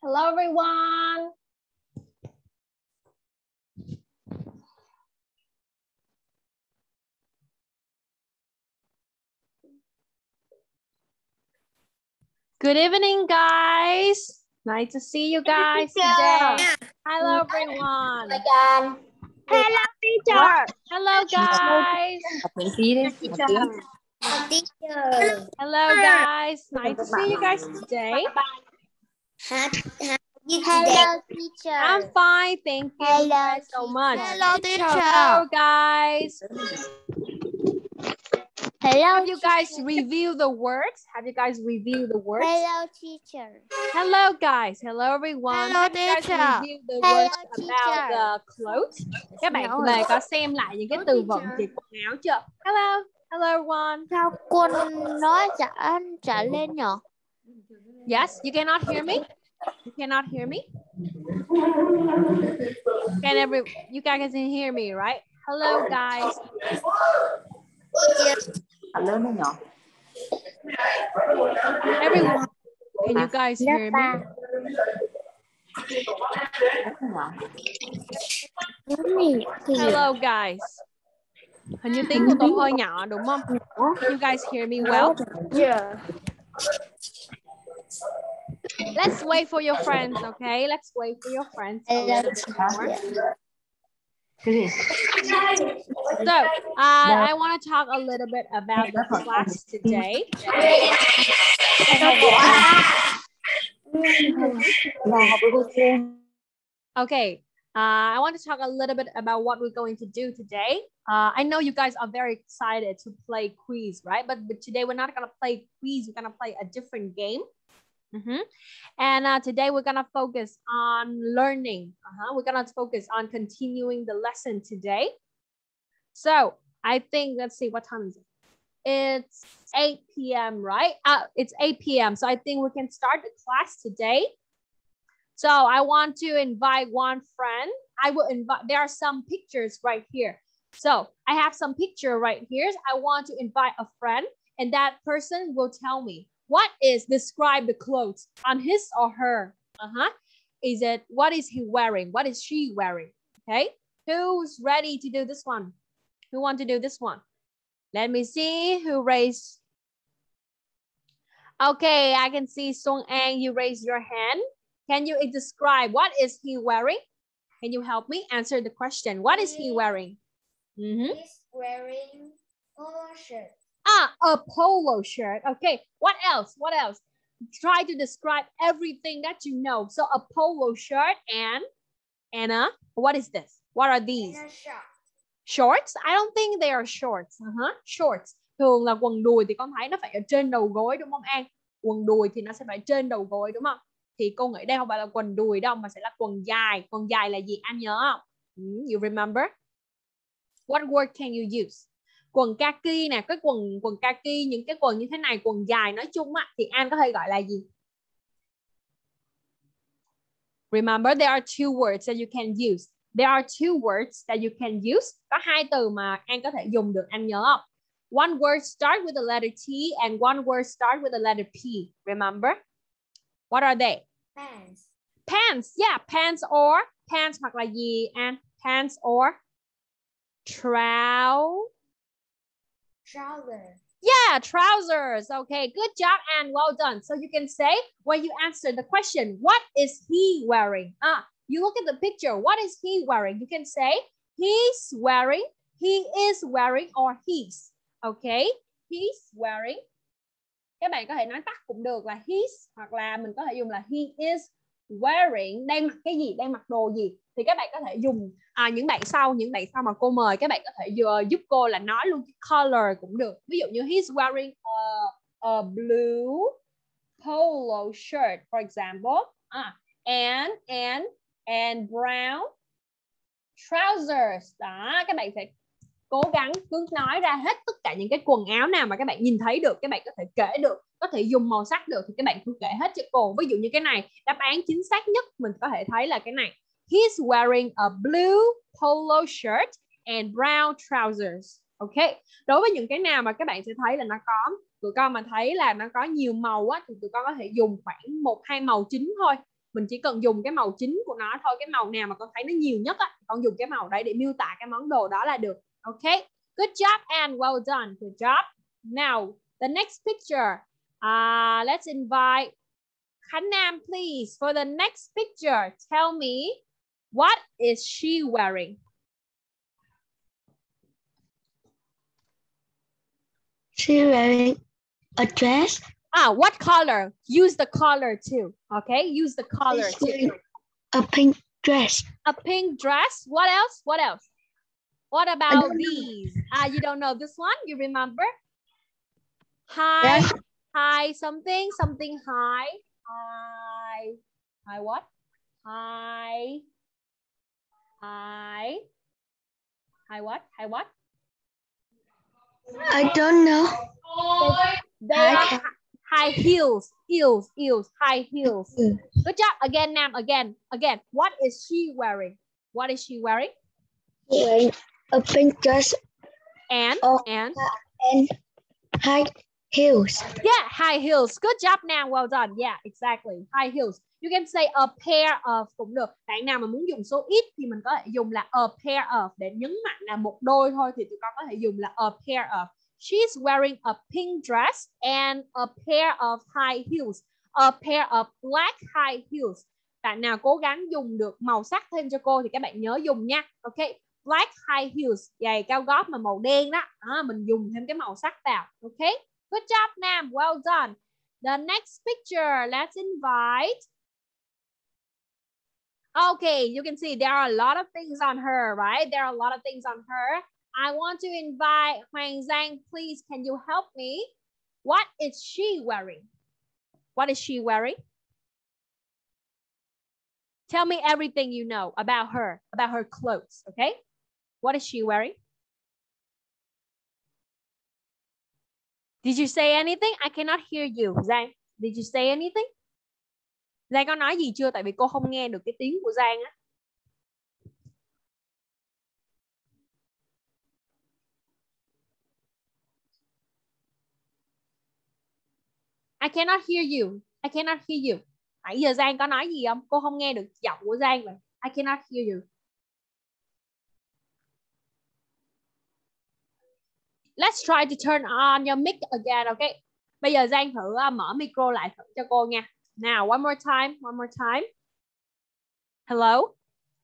Hello everyone. Good evening, guys. Nice to see you guys today. Hello everyone. Hello teacher. Hello guys. Hello guys. Nice to see you guys today. Hello teacher. I'm fine, thank you guys so much. Hello teacher. Hello guys. Hello. Have you guys reviewed the words? Have you guys reviewed the words? Hello teacher. Hello guys. Hello everyone. Hello, Have you guys teacher. reviewed the Hello, words about the clothes? Các bạn về có xem lại những cái từ vựng về quần áo chưa? Hello. Hello everyone. Sao cô nói trả lên nhỉ? Yes, you cannot hear me? You cannot hear me? You guys can hear me, right? Hello guys. Everyone, can you guys hear me? Hello guys. Hình như tiếng của tôi hơi nhỏ đúng không? Can you guys hear me well? Yeah. Let's wait for your friends, okay? Let's wait for your friends a little bit more. So, I want to talk a little bit about the class today. Okay, I want to talk a little bit about what we're going to do today. I know you guys are very excited to play quiz, right? But today we're not going to play quiz. We're going to play a different game. And today we're going to focus on learning. We're going to focus on continuing the lesson today. So I think, let's see, what time is it? It's 8 p.m., right? It's 8 p.m. So I think we can start the class today. So I want to invite one friend. I will invite, there are some pictures right here. So I have some picture right here. I want to invite a friend, and that person will tell me describe the clothes on his or her. What is he wearing? What is she wearing? Okay, who's ready to do this one? Who want to do this one? Let me see who raised. Okay, I can see Song An, you raise your hand. Can you describe what is he wearing? Can you help me answer the question? What is he wearing? He's wearing polo shirt. A polo shirt. Okay, what else? What else? Try to describe everything that you know. So a polo shirt and what is this? What are these? Shorts? I don't think they are shorts. Shorts. Thường là quần đùi thì con thấy nó phải ở trên đầu gối đúng không An? Quần đùi thì nó sẽ phải trên đầu gối đúng không? Thì cô nghĩ đây không phải là quần đùi đâu mà sẽ là quần dài. Quần dài là gì An nhớ không? You remember? What word can you use? Quần kaki nè, cái quần kaki, những cái quần như thế này, quần dài nói chung á thì An có thể gọi là gì? Remember, there are two words that you can use. There are two words that you can use. Có hai từ mà An có thể dùng được, An nhớ không? One word start with the letter T and one word start with the letter P. Remember? What are they? Pants. Pants, yeah, pants hoặc là gì An? Pants or trousers. Yeah, trousers. Okay, good job and well done. So you can say when you answer the question, what is he wearing? You look at the picture. What is he wearing? You can say he's wearing, he is wearing, or he's. Okay, he's wearing. Các bạn có thể nói tắt cũng được là he's, hoặc là mình có thể dùng là he is wearing. Đang mặc cái gì? Đang mặc đồ gì? Thì các bạn có thể dùng những bạn sau mà cô mời các bạn có thể giúp cô là nói luôn cái color cũng được. Ví dụ như he's wearing a blue polo shirt, for example, and brown trousers. Đó, các bạn sẽ cố gắng cứ nói ra hết tất cả những cái quần áo nào mà các bạn nhìn thấy được, các bạn có thể kể được, có thể dùng màu sắc được thì các bạn cứ kể hết cho cô. Ví dụ như cái này, đáp án chính xác nhất mình có thể thấy là cái này. He's wearing a blue polo shirt and brown trousers. Ok. Đối với những cái nào mà các bạn sẽ thấy là nó có, tụi con mà thấy là nó có nhiều màu á, thì tụi con có thể dùng khoảng 1-2 màu chính thôi. mình chỉ cần dùng cái màu chính của nó thôi. Cái màu nào mà con thấy nó nhiều nhất á, con dùng cái màu đấy để miêu tả cái món đồ đó là được. Ok, good job and well done. Good job. Now the next picture, let's invite Khánh Nam, please. For the next picture, tell me, what is she wearing? She wearing a dress. What color? Use the color too. Okay, use the color too. A pink dress. A pink dress. What else? What else? What about these? You don't know this one? You remember? High, Yes. high something, something high. High what? High what? High what? I don't know. They are high heels. High heels. Good job. Again, Nam. Again. What is she wearing? What is she wearing? Wearing a pink dress And high heels. Yeah, high heels. Good job, Nam. Well done. Yeah, exactly. High heels. You can say a pair of cũng được. Bạn nào mà muốn dùng số ít thì mình có thể dùng là a pair of để nhấn mạnh là một đôi thôi, thì tụi con có thể dùng là a pair of. She's wearing a pink dress and a pair of high heels. A pair of black high heels. Bạn nào cố gắng dùng được màu sắc thêm cho cô thì các bạn nhớ dùng nha. Ok. Black high heels, giày cao gót mà màu đen đó. Mình dùng thêm cái màu sắc vào. Ok. Good job, Nam. Well done. The next picture, let's invite. Okay, you can see there are a lot of things on her, right? There are a lot of things on her. I want to invite Hoàng Giang. Please, can you help me? What is she wearing? What is she wearing? Tell me everything you know about her clothes, okay? What is she wearing? Did you say anything? I cannot hear you. Giang, did you say anything? Giang có nói gì chưa? Tại vì cô không nghe được cái tiếng của Giang á. I cannot hear you. I cannot hear you. Nãy giờ Giang có nói gì không? Cô không nghe được giọng của Giang rồi. I cannot hear you. Let's try to turn on your mic again, okay? Bây giờ Giang thử mở micro lại thử cho cô nha. Now, one more time. Hello?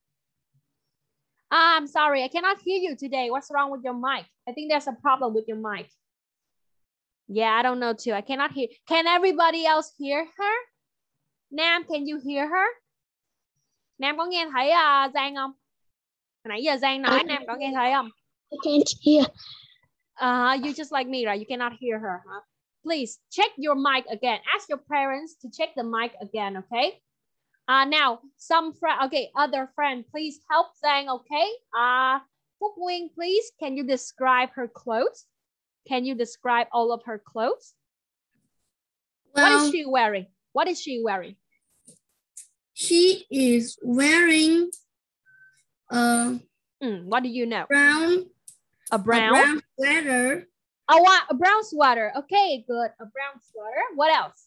I'm sorry, I cannot hear you today. What's wrong with your mic? I think there's a problem with your mic. Yeah, I don't know too. I cannot hear. Can everybody else hear her? Nam, can you hear her? Nam có nghe thấy Giang không? Nãy giờ Giang nói Nam có nghe thấy không? I can't hear. You just like me, right? You cannot hear her, huh? Please check your mic again. Ask your parents to check the mic again, okay? Now, other friend, please help Giang, okay? Phúc Nguyên, please, can you describe her clothes? Can you describe all of her clothes? Well, what is she wearing? What is she wearing? She is wearing what do you know? A brown sweater. Oh, a brown sweater. Okay, good. A brown sweater. What else?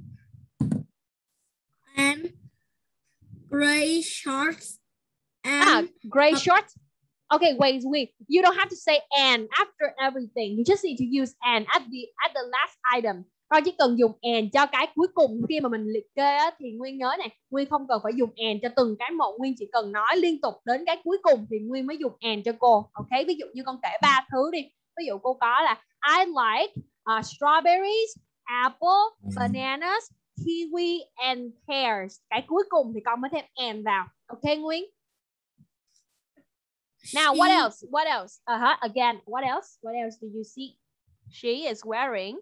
And gray shorts. And gray shorts. Okay, wait. You don't have to say and after everything. You just need to use and at the last item. Con chỉ cần dùng and cho cái cuối cùng khi mà mình liệt kê á, thì Nguyên nhớ này, Nguyên không cần phải dùng and cho từng cái một, Nguyên chỉ cần nói liên tục đến cái cuối cùng thì Nguyên mới dùng and cho cô. Ok, ví dụ như con kể 3 thứ đi. Ví dụ cô có là I like strawberries, apple, bananas, kiwi and pears. Cái cuối cùng thì con mới thêm and vào. Ok Nguyên? Now what else? Again, what else do you see? She is wearing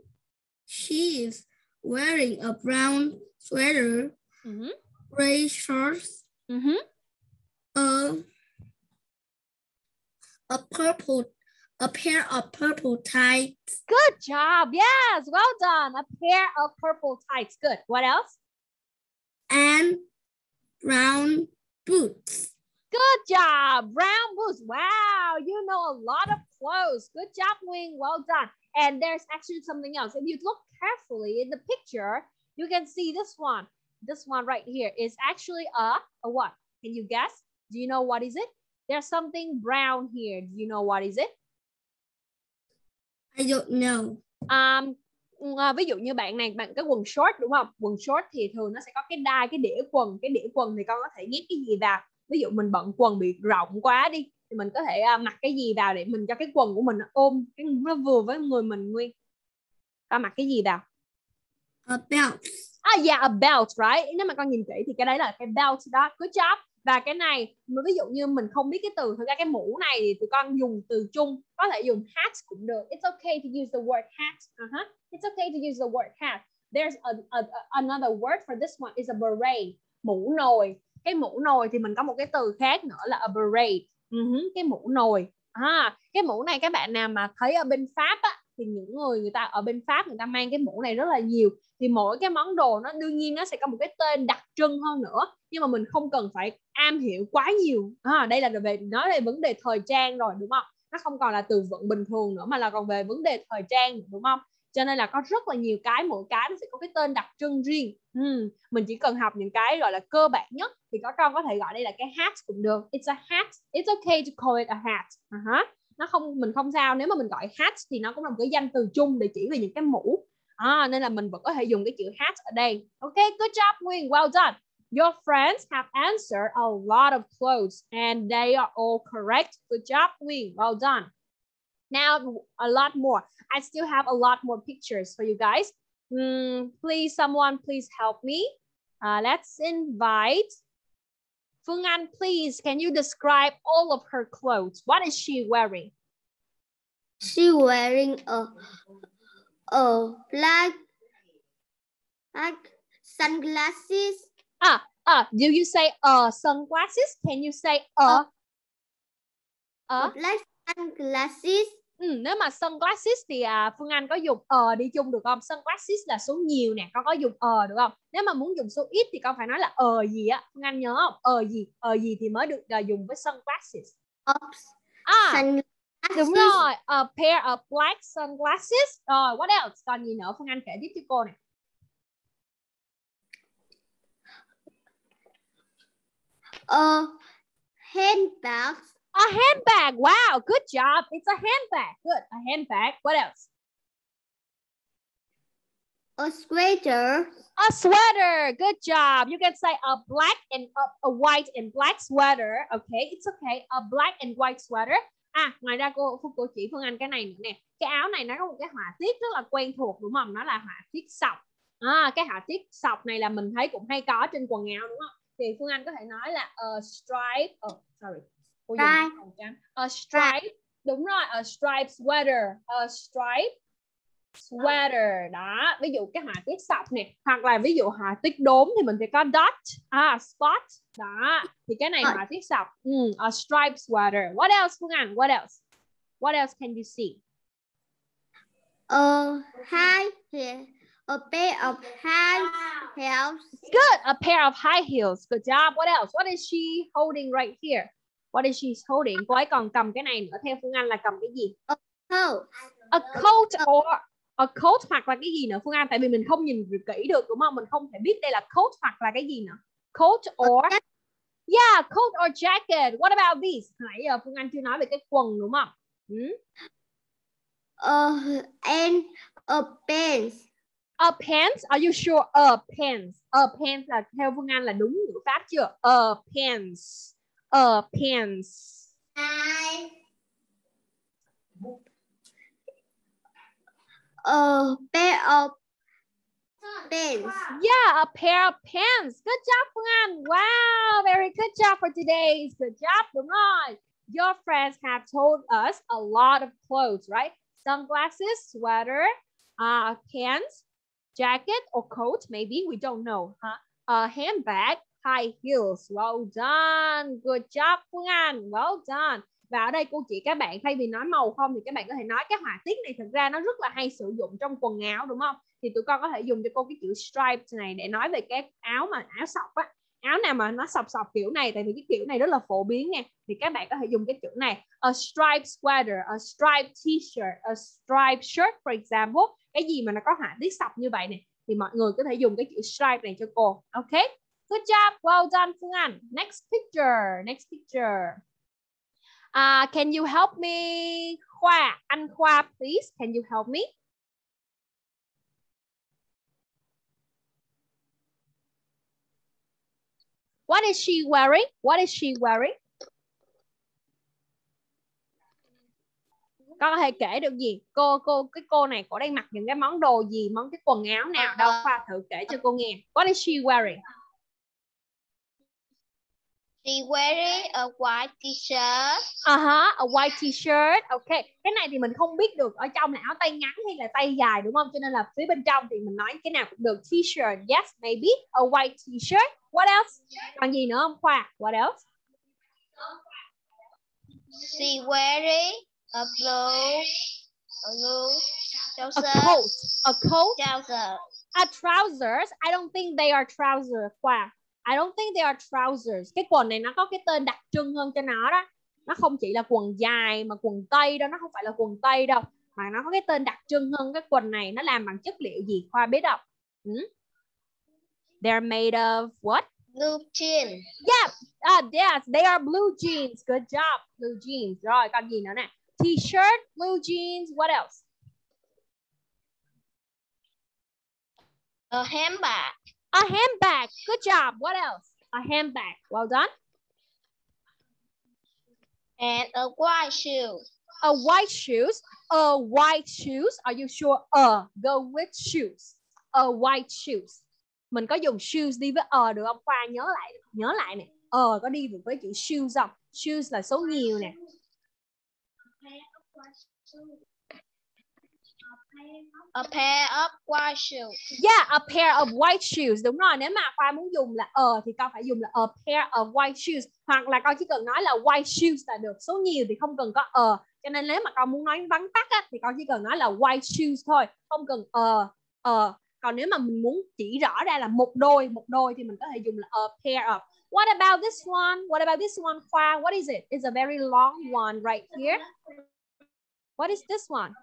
a brown sweater, gray shorts, a pair of purple tights. Good job. Yes, well done. A pair of purple tights. Good. What else? And brown boots. Good job. Brown boots. Wow, you know a lot of clothes. Good job, Wing. Well done. And there's actually something else. If you look carefully in the picture, you can see this one. This one right here is actually a what? Can you guess? Do you know what is it? There's something brown here. Do you know what is it? I don't know. Ví dụ như bạn này, bạn cái quần short đúng không? Quần short thì thường nó sẽ có cái đai, cái đĩa quần. Cái đĩa quần thì con có thể nhét cái gì vào? Ví dụ mình bận quần bị rộng quá đi, thì mình có thể mặc cái gì vào để mình cho cái quần của mình nó ôm, nó vừa với người mình Nguyên. Con mặc cái gì vào? A belt. Yeah, a belt, right? Nếu mà con nhìn kỹ thì cái đấy là cái belt đó. Good job. Và cái này, ví dụ như mình không biết cái từ, thực ra cái mũ này thì tụi con dùng từ chung, có thể dùng hat cũng được. It's okay to use the word hat. It's okay to use the word hat. There's another word for this one is a beret. Mũ nồi. Cái mũ nồi thì mình có một cái từ khác nữa là a beret. Cái mũ nồi. Cái mũ này các bạn nào mà thấy ở bên Pháp á, thì những người ta ở bên Pháp người ta mang cái mũ này rất là nhiều. Thì mỗi cái món đồ nó đương nhiên nó sẽ có một cái tên đặc trưng hơn nữa, nhưng mà mình không cần phải am hiểu quá nhiều. Đây là về nói về vấn đề thời trang rồi đúng không? Nó không còn là từ vựng bình thường nữa mà là còn về vấn đề thời trang đúng không? Cho nên là có rất là nhiều cái, mỗi cái nó sẽ có cái tên đặc trưng riêng. Mình chỉ cần học những cái gọi là cơ bản nhất thì các con có thể gọi đây là cái hat cũng được. It's a hat. It's okay to call it a hat. Nó không, mình không sao nếu mà mình gọi hat thì nó cũng là một cái danh từ chung để chỉ về những cái mũ. Nên là mình vẫn có thể dùng cái chữ hat ở đây. Okay, good job Nguyên, well done. Your friends have answered a lot of clothes and they are all correct. Good job Nguyên, well done. Now a lot more. I still have a lot more pictures for you guys. Please, someone please help me. Let's invite Phương Anh, please, can you describe all of her clothes? What is she wearing? She wearing a black sunglasses. Do you say sunglasses? Can you say Black sunglasses. Nếu mà sunglasses thì Phương Anh có dùng đi chung được không? Sunglasses là số nhiều nè, con có dùng được không? Nếu mà muốn dùng số ít thì con phải nói là gì á. Phương Anh nhớ không? Gì thì mới được dùng với sunglasses. Đúng rồi, a pair of black sunglasses. Rồi, what else? Còn gì nữa? Phương Anh kể tiếp cho cô này. Handbag. A handbag. Wow, good job. It's a handbag. Good, a handbag. What else? A sweater. A sweater. Good job. You can say a black and a white and black sweater. Okay, it's okay. A black and white sweater. Ngoài ra cô chỉ Phương Anh cái này nữa nè. Cái áo này nó có một cái họa tiết rất là quen thuộc đúng không? Nó là họa tiết sọc. Cái họa tiết sọc này là mình thấy cũng hay có trên quần áo đúng không? Thì Phương Anh có thể nói là a stripe. A stripe. Đúng rồi, a stripe sweater. A stripe sweater. Đó, ví dụ cái họa tiết sọc nè, hoặc là ví dụ họa tiết đốm thì mình sẽ có dot, spot. Đó, thì cái này họa tiết sọc. A stripe sweater. What else Phương Anh? What else? What else can you see? A pair of high heels. Good, a pair of high heels. Good job. What else? What is she holding right here? What is she holding? Cô ấy còn cầm cái này nữa. Theo Phương Anh là cầm cái gì? A coat. A coat or a coat hoặc là cái gì nữa Phương Anh? Tại vì mình không nhìn kỹ được đúng không? Mình không thể biết đây là coat hoặc là cái gì nữa. Coat or yeah, coat or jacket. What about these? Nãy giờ Phương Anh chưa nói về cái quần đúng không? And a pants. A pants? Are you sure? A pants. A pants là theo Phương Anh là đúng ngữ pháp chưa? A pants. A pants. A pair of pants. Yeah, a pair of pants. Good job Phương Anh. Wow, very good job for today. Good job. Đúng rồi. Your friends have told us a lot of clothes, right? Sunglasses, sweater, pants, jacket or coat, maybe. We don't know. A handbag, high heels. Well done. Good job Phương Anh. Well done. Và ở đây cô chỉ các bạn thay vì nói màu không thì các bạn có thể nói cái họa tiết này thực ra nó rất là hay sử dụng trong quần áo đúng không? Thì tụi con có thể dùng cho cô cái chữ stripes này để nói về cái áo mà áo sọc á. Áo nào mà nó sọc kiểu này, tại vì cái kiểu này rất là phổ biến nè, thì các bạn có thể dùng cái chữ này. A striped sweater, a striped t-shirt, a striped shirt for example. Cái gì mà nó có họa tiết sọc như vậy nè thì mọi người có thể dùng cái chữ stripe này cho cô. Ok, good job, well done Phương Anh. Next picture. Can you help me? Khoa, anh Khoa, please. Can you help me? What is she wearing? Con có thể kể được gì? Cái cô này cô đang mặc những cái món đồ gì? Cái quần áo nào? Đâu Khoa thử kể cho cô nghe. What is she wearing? She wearing a white t-shirt. A white t-shirt. Ok. Cái này thì mình không biết được ở trong là áo tay ngắn hay là tay dài đúng không? Cho nên là phía bên trong thì mình nói cái nào cũng được. T-shirt. Yes, maybe. A white t-shirt. What else? Còn gì nữa không Khoa? What else? She wearing a blue trouser. A coat. Trouser. Trousers. I don't think they are trousers Khoa. I don't think they are trousers. Cái quần này nó có cái tên đặc trưng hơn cho nó đó. Nó không chỉ là quần dài mà quần tây đâu. Nó không phải là quần tây đâu. Mà nó có cái tên đặc trưng hơn. Cái quần này nó làm bằng chất liệu gì? Khoa biết không? They're made of what? Blue jeans. Yeah. Yes, they are blue jeans. Good job. Blue jeans. Rồi, còn gì nữa nè? T-shirt, blue jeans. What else? A handbag. A handbag. Good job. What else? A handbag. Well done. And a white shoe. A white shoes. A white shoes. Are you sure? Go with shoes. A white shoes. Mình có dùng shoes đi với được không? Khoa nhớ lại nè. Có đi được với chữ shoes không? Shoes là số nhiều nè. A pair of white shoes. Yeah, a pair of white shoes. Đúng rồi, nếu mà Khoa muốn dùng là thì con phải dùng là a pair of white shoes. Hoặc là con chỉ cần nói là white shoes là được. Số nhiều thì không cần có Cho nên nếu mà con muốn nói vắn tắt á, thì con chỉ cần nói là white shoes thôi. Không cần Còn nếu mà mình muốn chỉ rõ ra là một đôi thì mình có thể dùng là a pair of. What about this one? Khoa, what is it? It's a very long one right here. What is this one?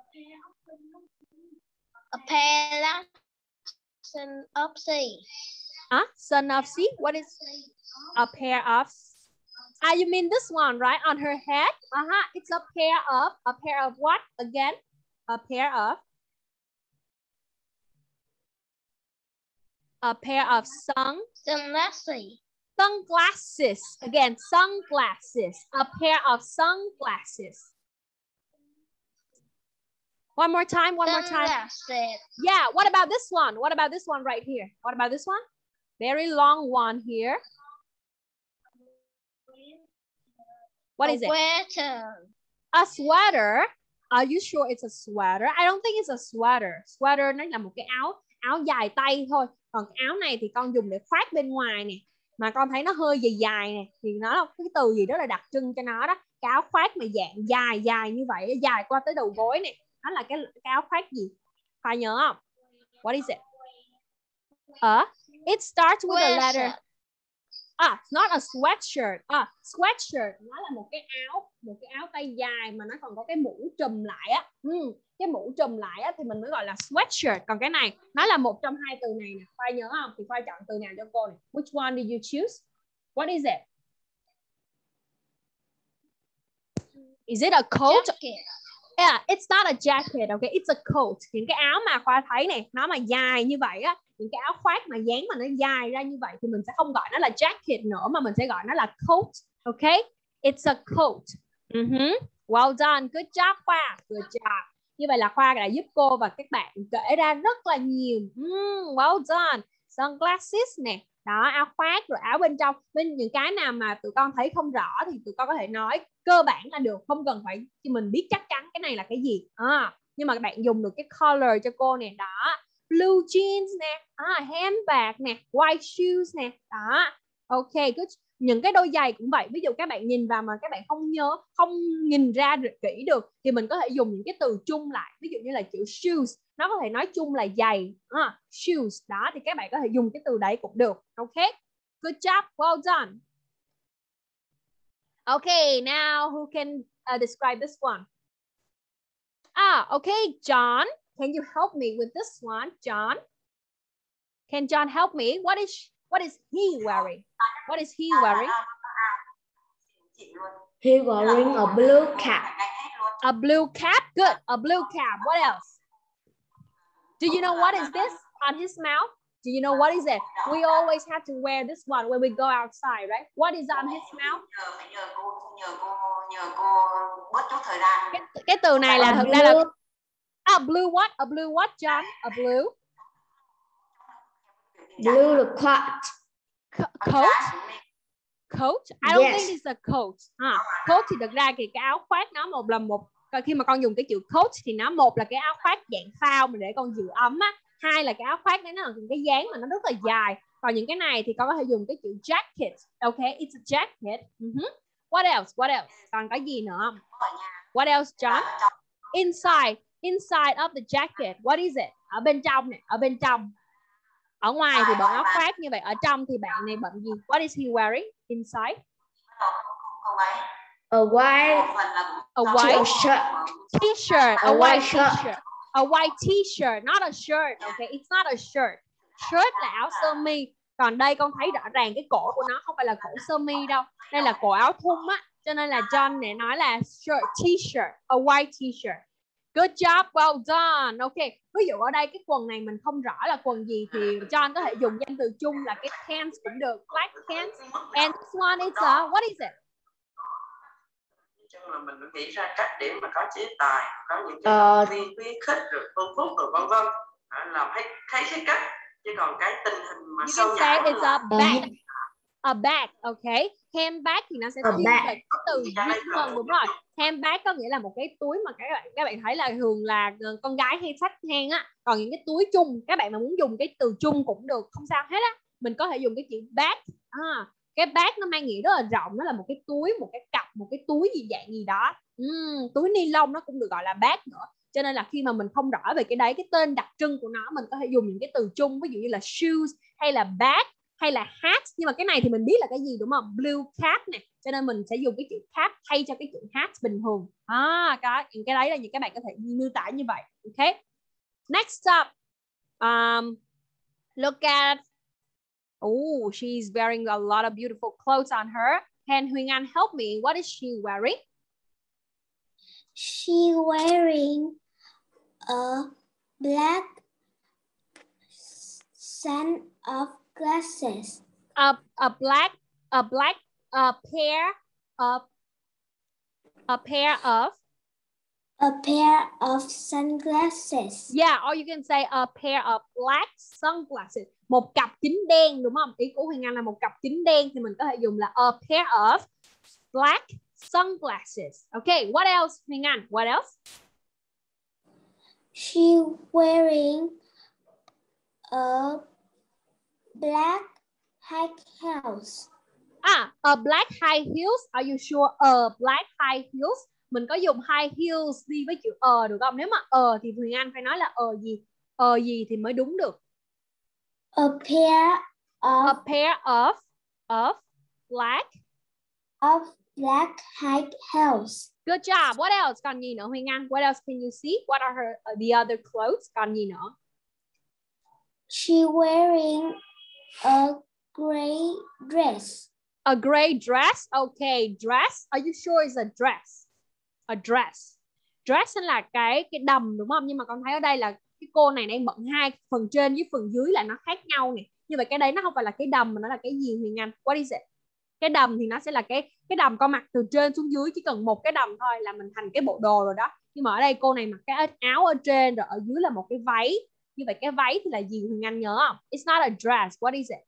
A pair of sea. Son of sea? What is a pair of? You mean this one, right? On her head? It's a pair of what? Again? A pair of sunglasses. Again, sunglasses. A pair of sunglasses. One more time. Yeah, what about this one? Right here? What about this one? Very long one here. What is it? A sweater. Are you sure it's a sweater? I don't think it's a sweater. Sweater nó là một cái áo dài tay thôi. Còn cái áo này thì con dùng để khoác bên ngoài nè. Mà con thấy nó hơi dài nè. Thì nó là cái từ gì đó là đặc trưng cho nó đó. Cái áo khoác mà dạng dài như vậy, dài qua tới đầu gối nè. Nó là cái áo khoác gì? Phải nhớ không? What is it? It starts with a letter. It's not a sweatshirt. Sweatshirt nó là một cái áo tay dài mà nó còn có cái mũ trùm lại á. Cái mũ trùm lại á thì mình mới gọi là sweatshirt. Còn cái này nó là một trong hai từ này nè. Khoa nhớ không? Thì Khoa chọn từ nào cho cô này? Which one did you choose? What is it? Is it a coat? Jacket. Yeah, it's not a jacket, okay? It's a coat. Những cái áo mà Khoa thấy này, nó mà dài như vậy á, những cái áo khoác mà dáng mà nó dài ra như vậy thì mình sẽ không gọi nó là jacket nữa mà mình sẽ gọi nó là coat, okay? It's a coat. Well done, good job Khoa, good job. Như vậy là Khoa đã giúp cô và các bạn kể ra rất là nhiều. Well done. Sunglasses nè, đó, áo khoác rồi áo bên trong. Bên những cái nào mà tụi con thấy không rõ thì tụi con có thể nói cơ bản là được, không cần phải cho mình biết chắc chắn cái này là cái gì. Nhưng mà các bạn dùng được cái color cho cô nè, đó, blue jeans nè, handbag nè, white shoes nè, đó. Ok, good. Những cái đôi giày cũng vậy. Ví dụ các bạn nhìn vào mà các bạn không nhìn ra được kỹ được thì mình có thể dùng những cái từ chung lại. Ví dụ như là chữ shoes, nó có thể nói chung là giày, shoes, đó, thì các bạn có thể dùng cái từ đấy cũng được. Ok, good job, well done. Okay, now who can describe this one? Okay, John, can you help me with this one, John? Can John help me? What is he wearing? What is he wearing? He wearing a blue cap. A blue cap. Good. A blue cap. What else? Do you know what is this on his mouth? Do you know what is it? We always have to wear this one when we go outside, right? What is on his mouth? Cái từ này là thực ra là a blue what? A blue what, John? A blue Blue coat. coat. Coat. I don't Yes. think it's a coat. Coat thì thực ra thì cái áo khoác nó một là một. Khi mà con dùng cái chữ coat thì nó một là cái áo khoác dạng phao mà để con giữ ấm á. Hai là cái áo khoác đấy nó là cái dáng mà nó rất là dài. Còn những cái này thì con có thể dùng cái chữ jacket. Okay, it's a jacket. What else? What else? Còn có gì nữa không? What else, John? Inside of the jacket. What is it? Ở bên trong này, ở bên trong. Ở ngoài thì bận áo khoác như vậy, ở trong thì bạn này bận gì? What is he wearing inside? A white t-shirt. A white t-shirt. A white t-shirt, not a shirt. Okay, it's not a shirt. Shirt là áo sơ mi. Còn đây con thấy rõ ràng cái cổ của nó không phải là cổ sơ mi đâu. Đây là cổ áo thun á. Cho nên là John này nói là shirt, t-shirt, a white t-shirt. Good job, well done. Okay. Ví dụ ở đây cái quần này mình không rõ là quần gì thì John có thể dùng danh từ chung là cái pants cũng được. Black pants. And this one is what is it? Chung là mình nghĩ ra cách để mà có chế tài, có những cái khuyến khích rồi phân phúc rồi vân vân, làm thấy cái cách, chứ còn cái tình hình mà you sâu can say dài it's a bag. A bag, okay. Handbag thì nó sẽ thiên về cái từ deep hơn, đúng rồi. Handbag có nghĩa là một cái túi mà các bạn thấy là thường là con gái hay xách hang á. Còn những cái túi chung, các bạn mà muốn dùng cái từ chung cũng được, không sao hết á. Mình có thể dùng cái chữ bag. Cái bag nó mang nghĩa rất là rộng, nó là một cái túi, một cái cặp, một cái túi gì dạng gì đó. Túi ni lông nó cũng được gọi là bag nữa. Cho nên là khi mà mình không rõ về cái đấy, cái tên đặc trưng của nó, mình có thể dùng những cái từ chung, ví dụ như là shoes hay là bag hay là hat. Nhưng mà cái này thì mình biết là cái gì, đúng không? Blue cap này, cho nên mình sẽ dùng cái chữ cap thay cho cái chữ hat bình thường. Những cái đấy là những các bạn có thể miêu tả như vậy. Okay. Next up, look at. Oh, she's wearing a lot of beautiful clothes on her. Can Huỳnh Anh help me? What is she wearing? She wearing a black set of glasses. A pair of sunglasses. Yeah, or you can say a pair of black sunglasses. Một cặp kính đen, đúng không? Ý của Huỳnh Anh là một cặp kính đen thì mình có thể dùng là a pair of black sunglasses. Okay, what else, Huỳnh Anh? What else? She wearing a black high heels. A black high heels. Are you sure? A black high heels. Mình có dùng high heels đi với chữ được không? Nếu mà thì Huỳnh Anh phải nói là gì? Gì thì mới đúng được. A pair of black black high heels. Good job. What else? Còn gì nữa Huỳnh Anh? What else can you see? What are the other clothes? Còn gì nữa? She wearing a gray dress. A gray dress. Okay, dress. Are you sure it's a dress? A dress. Dress là cái đầm, đúng không? Nhưng mà con thấy ở đây là cái cô này đang bận hai phần trên với phần dưới là nó khác nhau nè. Như vậy cái đấy nó không phải là cái đầm mà nó là cái gì Huyền Anh? What is it? Cái đầm thì nó sẽ là cái đầm con mặc từ trên xuống dưới, chỉ cần một cái đầm thôi là mình thành cái bộ đồ rồi đó. Nhưng mà ở đây cô này mặc cái áo ở trên rồi ở dưới là một cái váy. Như vậy cái váy thì là gì Huyền Anh nhớ không? It's not a dress. What is it?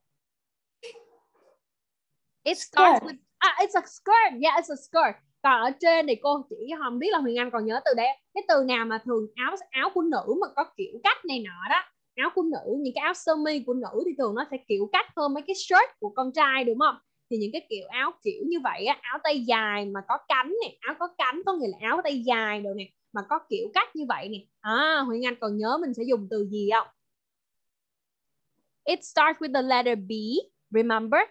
It starts with it's a skirt. Yeah, it's a skirt. Còn ở trên thì cô chỉ không biết là Huyền Anh còn nhớ từ đấy. Cái từ nào mà thường áo của nữ mà có kiểu cách này nọ đó. Áo của nữ, những cái áo sơ mi của nữ thì thường nó sẽ kiểu cách hơn mấy cái shirt của con trai, đúng không? Thì những cái kiểu áo kiểu như vậy á, áo tay dài mà có cánh này, áo có cánh có nghĩa là áo tay dài rồi nè, mà có kiểu cách như vậy nè. Huyền Anh còn nhớ mình sẽ dùng từ gì không? It starts with the letter B. Remember?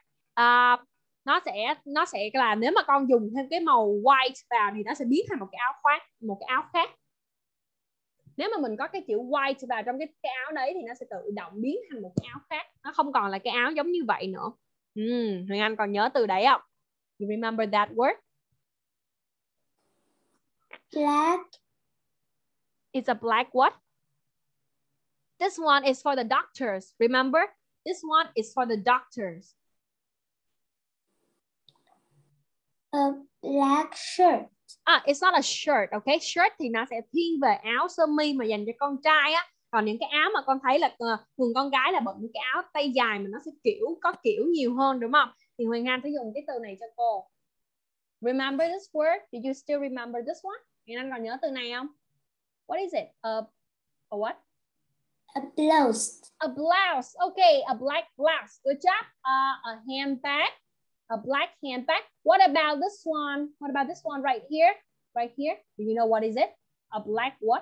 Nó sẽ là nếu mà con dùng thêm cái màu white vào thì nó sẽ biến thành một cái áo khoác, một cái áo khác. Nếu mà mình có cái chữ white vào trong cái áo đấy thì nó sẽ tự động biến thành một cái áo khác. Nó không còn là cái áo giống như vậy nữa. Huyền Anh còn nhớ từ đấy không? You remember that word? Black. It's a black what? This one is for the doctors. Remember? This one is for the doctors. A black shirt. It's not a shirt, okay? Shirt thì nó sẽ thiên về áo sơ mi mà dành cho con trai á. Còn những cái áo mà con thấy là thường con gái là bận những cái áo tay dài mà nó sẽ có kiểu nhiều hơn, đúng không? Thì Huyền Anh sẽ dùng cái từ này cho cô. Remember this word? Did you still remember this one? Huyền Anh còn nhớ từ này không? What is it? A what? A blouse. A blouse. Okay, a black blouse. Good job. A handbag. A black handbag. What about this one? What about this one right here? Right here. Do you know what is it? A black what?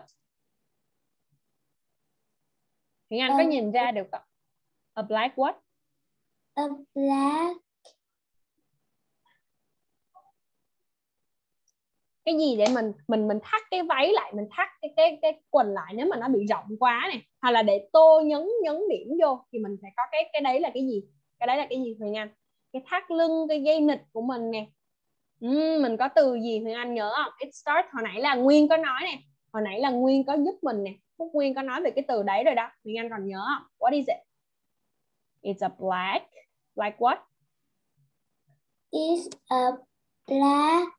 Huyền Anh có nhìn ra được không? A black what? A black. Cái gì để mình thắt cái váy lại, mình thắt cái quần lại nếu mà nó bị rộng quá này, hoặc là để tô nhấn điểm vô thì mình phải có cái đấy là cái gì? Cái đấy là cái gì Huyền Anh? Cái thắt lưng, cái dây nịt của mình nè. Mình có từ gì Huyền Anh nhớ không? It starts, hồi nãy là Nguyên có nói nè. Hồi nãy là Nguyên có giúp mình nè. Phúc Nguyên có nói về cái từ đấy rồi đó. Huyền Anh còn nhớ không? What is it? It's a black. Like what? It's a black.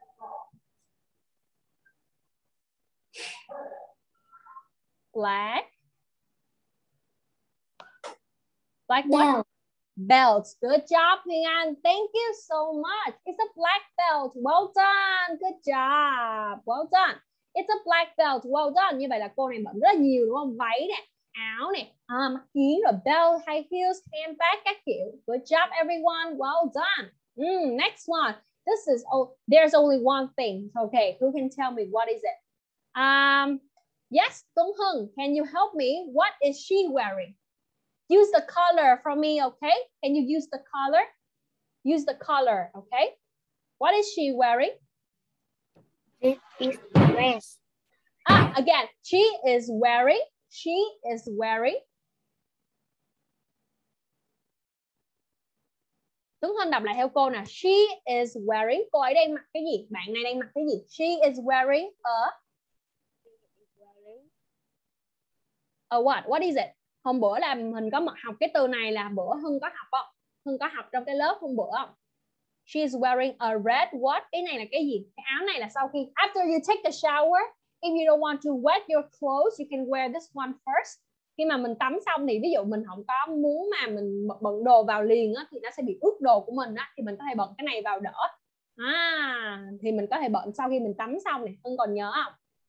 Black what? Belt. Good job, Huyền Anh. Thank you so much. It's a black belt. Well done. Good job. Well done. It's a black belt. Well done. Như vậy là cô này bận rất là nhiều đúng không? Váy nè, áo nè, mắt kiếng rồi belt, high heels, handbag các kiểu. Good job, everyone. Well done. Next one. This is there's only one thing. Okay, who can tell me what is it? Yes, Tuấn Hưng. Can you help me? What is she wearing? Use the color for me, okay? Can you use the color? Use the color, okay? What is she wearing? This is dress. Again, she is wearing. Tuấn Hưng đọc lại theo cô nè. She is wearing. Cô ấy đang mặc cái gì? Bạn này đang mặc cái gì? She is wearing a what? What is it? Hôm bữa là mình có học cái từ này là bữa Hưng có học không? Hưng có học trong cái lớp hôm bữa không? She is wearing a red what? Cái này là cái gì? Cái áo này là sau khi after you take the shower, if you don't want to wet your clothes, you can wear this one first. Khi mà mình tắm xong thì ví dụ mình không có muốn mà mình bận đồ vào liền á, thì nó sẽ bị ướt đồ của mình á, thì mình có thể bận cái này vào đỡ. Thì mình có thể bận sau khi mình tắm xong này. Hưng còn nhớ không?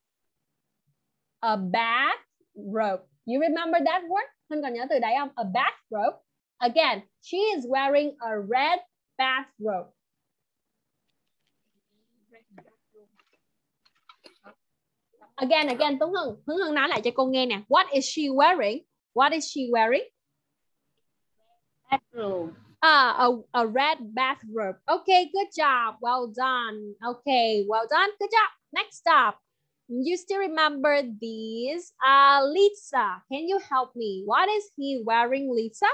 A bathrobe. You remember that word? Hưng còn nhớ từ đấy không? A bathrobe. Again, she is wearing a red bathrobe. Again, Tuấn Hưng nói lại cho cô nghe nè. What is she wearing? What is she wearing? Bathrobe. A red bathrobe. Okay, good job. Well done. Okay, well done. Good job. Next up. You still remember these? Lisa, can you help me? What is he wearing, Lisa?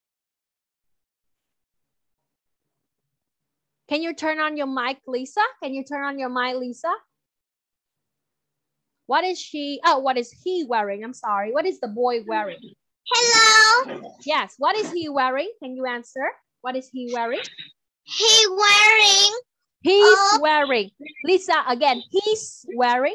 Can you turn on your mic, Lisa? Can you turn on your mic, Lisa? What is he wearing? I'm sorry. What is the boy wearing? Hello. Yes, what is he wearing? Can you answer? What is he wearing? He's wearing. Lisa, again, he's wearing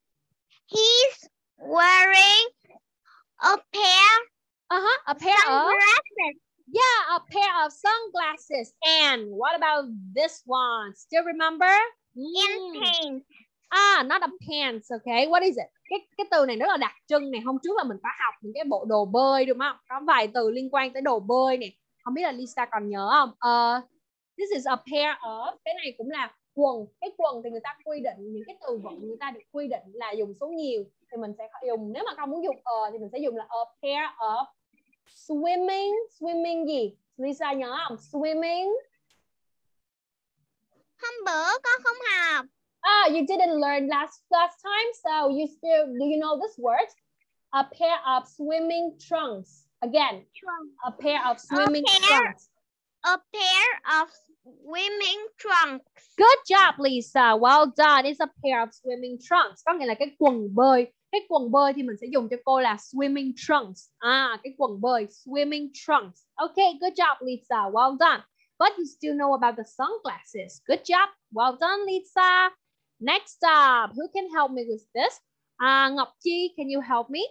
a pair a pair of glasses. Yeah, a pair of sunglasses. And what about this one? Still remember? And pants. Not a pants, okay. What is it? Cái từ này rất là đặc trưng này. Hôm trước là mình có học những cái bộ đồ bơi đúng không? Có vài từ liên quan tới đồ bơi này. Không biết là Lisa còn nhớ không? This is a pair of. Cái này cũng là quần. Cái quần thì người ta quy định, những cái từ vựng người ta được quy định là dùng số nhiều. Thì mình sẽ dùng, nếu mà không muốn dùng thì mình sẽ dùng là a pair of swimming. Swimming gì? Lisa nhớ không? Swimming. Hôm bữa con không học. Ah, you didn't learn last time, so you still, do you know this word? A pair of swimming trunks. Again, a pair of swimming trunks. A pair of swimming trunks. Good job, Lisa. Well done. It's a pair of swimming trunks. Có nghĩa là cái quần bơi. Cái quần bơi thì mình sẽ dùng cho cô là swimming trunks. À, cái quần bơi, swimming trunks. Okay, good job, Lisa. Well done. But you still know about the sunglasses. Good job. Well done, Lisa. Next up, who can help me with this? Ngọc Chi, can you help me?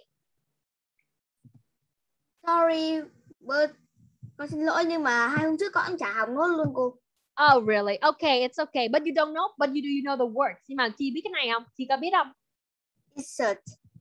Sorry, but con xin lỗi nhưng mà 2 hôm trước con chả học nốt luôn cô. Oh, really? Okay, it's okay. But you don't know, but do you know the words? Nhưng mà Chi biết cái này không? Chi có biết không? Insert.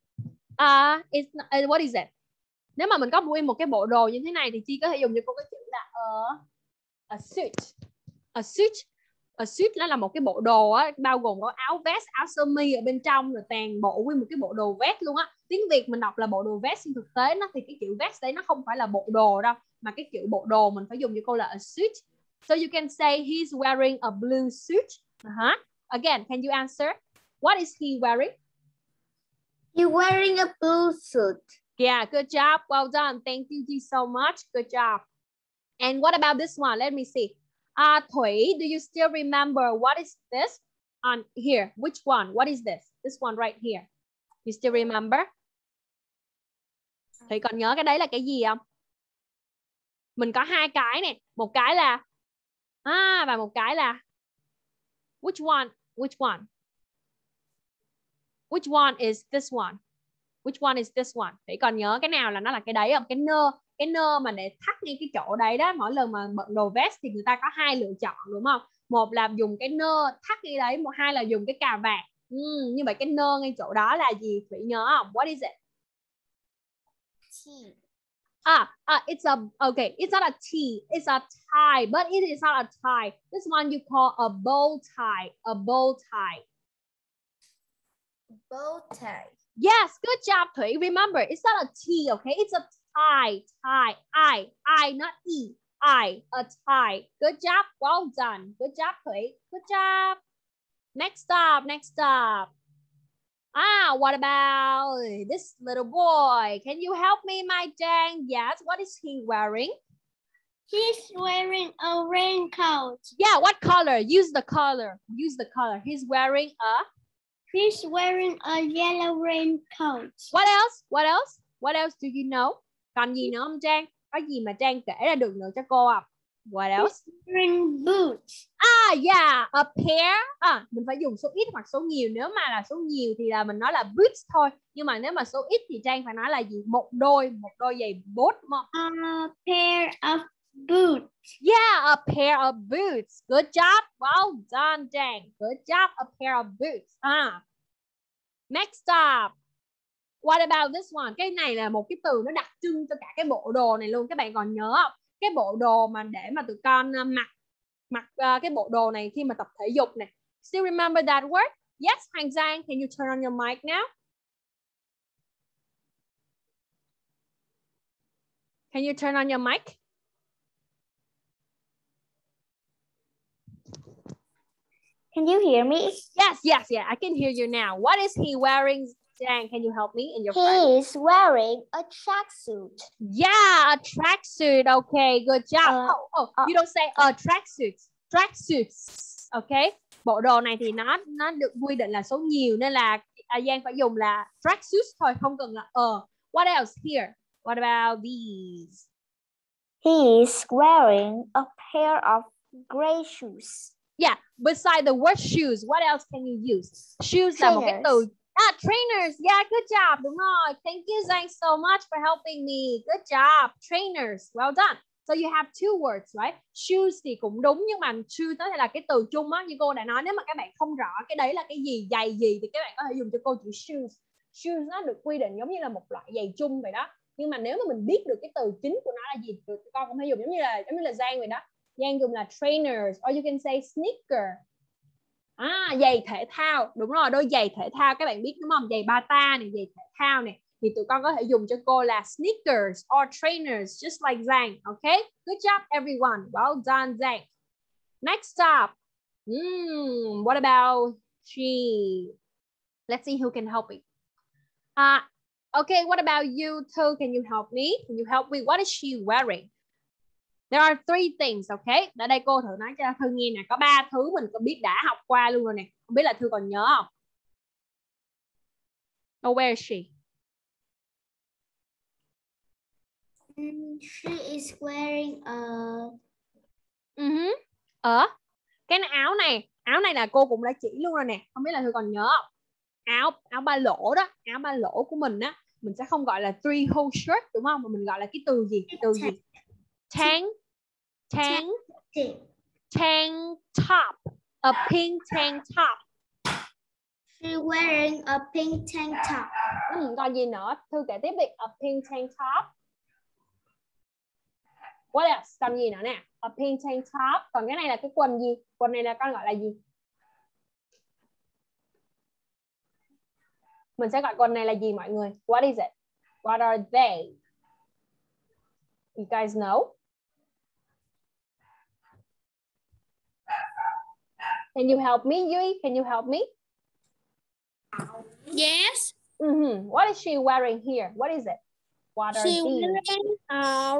What is it? Nếu mà mình có nguyên một cái bộ đồ như thế này thì Chi có thể dùng cho cô cái chữ là a suit. A suit. A suit nó là một cái bộ đồ á, bao gồm có áo vest, áo sơ mi ở bên trong, rồi toàn bộ nguyên một cái bộ đồ vest luôn á. Tiếng Việt mình đọc là bộ đồ vest, nhưng thực tế nó thì cái kiểu vest đấy nó không phải là bộ đồ đâu, mà cái kiểu bộ đồ mình phải dùng cho cô là a suit. So you can say he's wearing a blue suit. Again, can you answer? What is he wearing? He's wearing a blue suit. Yeah, good job. Well done. Thank you so much. Good job. And what about this one? Let me see. Thủy, do you still remember what is this on here? Which one? What is this? This one right here. You still remember? Thủy còn nhớ cái đấy là cái gì không? Mình có 2 cái nè. Một cái là và một cái là which one? Which one? Which one is this one? Which one is this one? Thủy còn nhớ cái nào là nó là cái đấy không? Cái nơ mà để thắt ngay cái chỗ đấy đó. Mỗi lần mà bận đồ vest thì người ta có 2 lựa chọn đúng không? Một là dùng cái nơ thắt ngay đấy, một hai là dùng cái cà vạt. Như vậy cái nơ ngay chỗ đó là gì? Thủy nhớ không? What is it? It's not a T, it's a tie, but it is not a tie. This one you call a bow tie, a bow tie. Bow tie. Yes, good job, Thủy. Remember, it's not a T, okay? It's a tie, I, not E, a tie. Good job, well done. Good job, Thủy. Good job. Next up. What about this little boy? Can you help me, my Jang? Yes, what is he wearing? He's wearing a raincoat. Yeah, what color? Use the color. He's wearing a yellow raincoat. What else do you know? Còn gì nữa không Trang? Có gì mà Trang kể ra được nữa cho cô không? What else? He's wearing boots. Yeah, a pair. Mình phải dùng số ít hoặc số nhiều. Nếu mà là số nhiều thì là mình nói là boots thôi. Nhưng mà nếu mà số ít thì Trang phải nói là gì? Một đôi giày boot đúng không? A pair of boots. Yeah, a pair of boots. Good job. Well done, Trang. Good job, a pair of boots. Next up. What about this one? Cái này là một cái từ nó đặc trưng cho cả cái bộ đồ này luôn. Các bạn còn nhớ không? Cái bộ đồ mà để mà tụi con mặc cái bộ đồ này khi mà tập thể dục này. Still remember that word? Yes, Hoàng Giang, can you turn on your mic now? Can you turn on your mic? Can you hear me? Yes, I can hear you now. What is he wearing? Jang, can you help me in your He is wearing a tracksuit. Yeah, a tracksuit. Okay, good job. You don't say a tracksuit. Tracksuits. Okay. Bộ đồ này thì nó được quy định là số nhiều nên là Giang phải dùng là tracksuits thôi, không cần là What else here? What about these? He is wearing a pair of gray shoes. Yeah, beside the word shoes, what else can you use? Shoes là một cái từ. Trainers. Yeah, good job. Đúng rồi. Thank you, Giang, so much for helping me. Good job. Trainers. Well done. So you have 2 words, right? Shoes thì cũng đúng, nhưng mà shoes nó là cái từ chung á, như cô đã nói. Nếu mà các bạn không rõ cái đấy là cái gì, giày gì thì các bạn có thể dùng cho cô chữ shoes. Shoes nó được quy định giống như là một loại giày chung vậy đó. Nhưng mà nếu mà mình biết được cái từ chính của nó là gì, thì con cũng hay dùng giống như là Giang vậy đó. Giang dùng là trainers, or you can say sneaker. Giày thể thao. Đúng rồi, đôi giày thể thao các bạn biết đúng không? Giày bata này, giày thể thao này. Thì tụi con có thể dùng cho cô là sneakers or trainers, just like Giang. Okay? Good job, everyone. Well done, Giang. Next up. What about She. Let's see who can help me. Okay, what about you two? Can you help me? Can you help me? What is she wearing? There are 3 things, okay? Ở đây cô thử nói cho Thư nghe nè. Có 3 thứ mình có biết đã học qua luôn rồi nè. Không biết là Thư còn nhớ không? Oh, where is she? She is wearing a... Cái áo này là cô cũng đã chỉ luôn rồi nè. Không biết là Thư còn nhớ không? Áo ba lỗ đó. Áo ba lỗ của mình á. Mình sẽ không gọi là 3-hole shirt đúng không? Mà mình gọi là cái từ gì? Từ gì? Tank top. A pink tank top. She wearing a pink tank top. Còn gì nữa? Thư kể tiếp đi. A pink tank top. What else? Còn gì nữa nè? A pink tank top. Còn cái này là cái quần gì? Quần này là con gọi là gì? Mình sẽ gọi quần này là gì mọi người? What is it? What are they? You guys know? Can you help me, Yui? Can you help me? Yes. What is she wearing here? What is it? What are She these? wearing a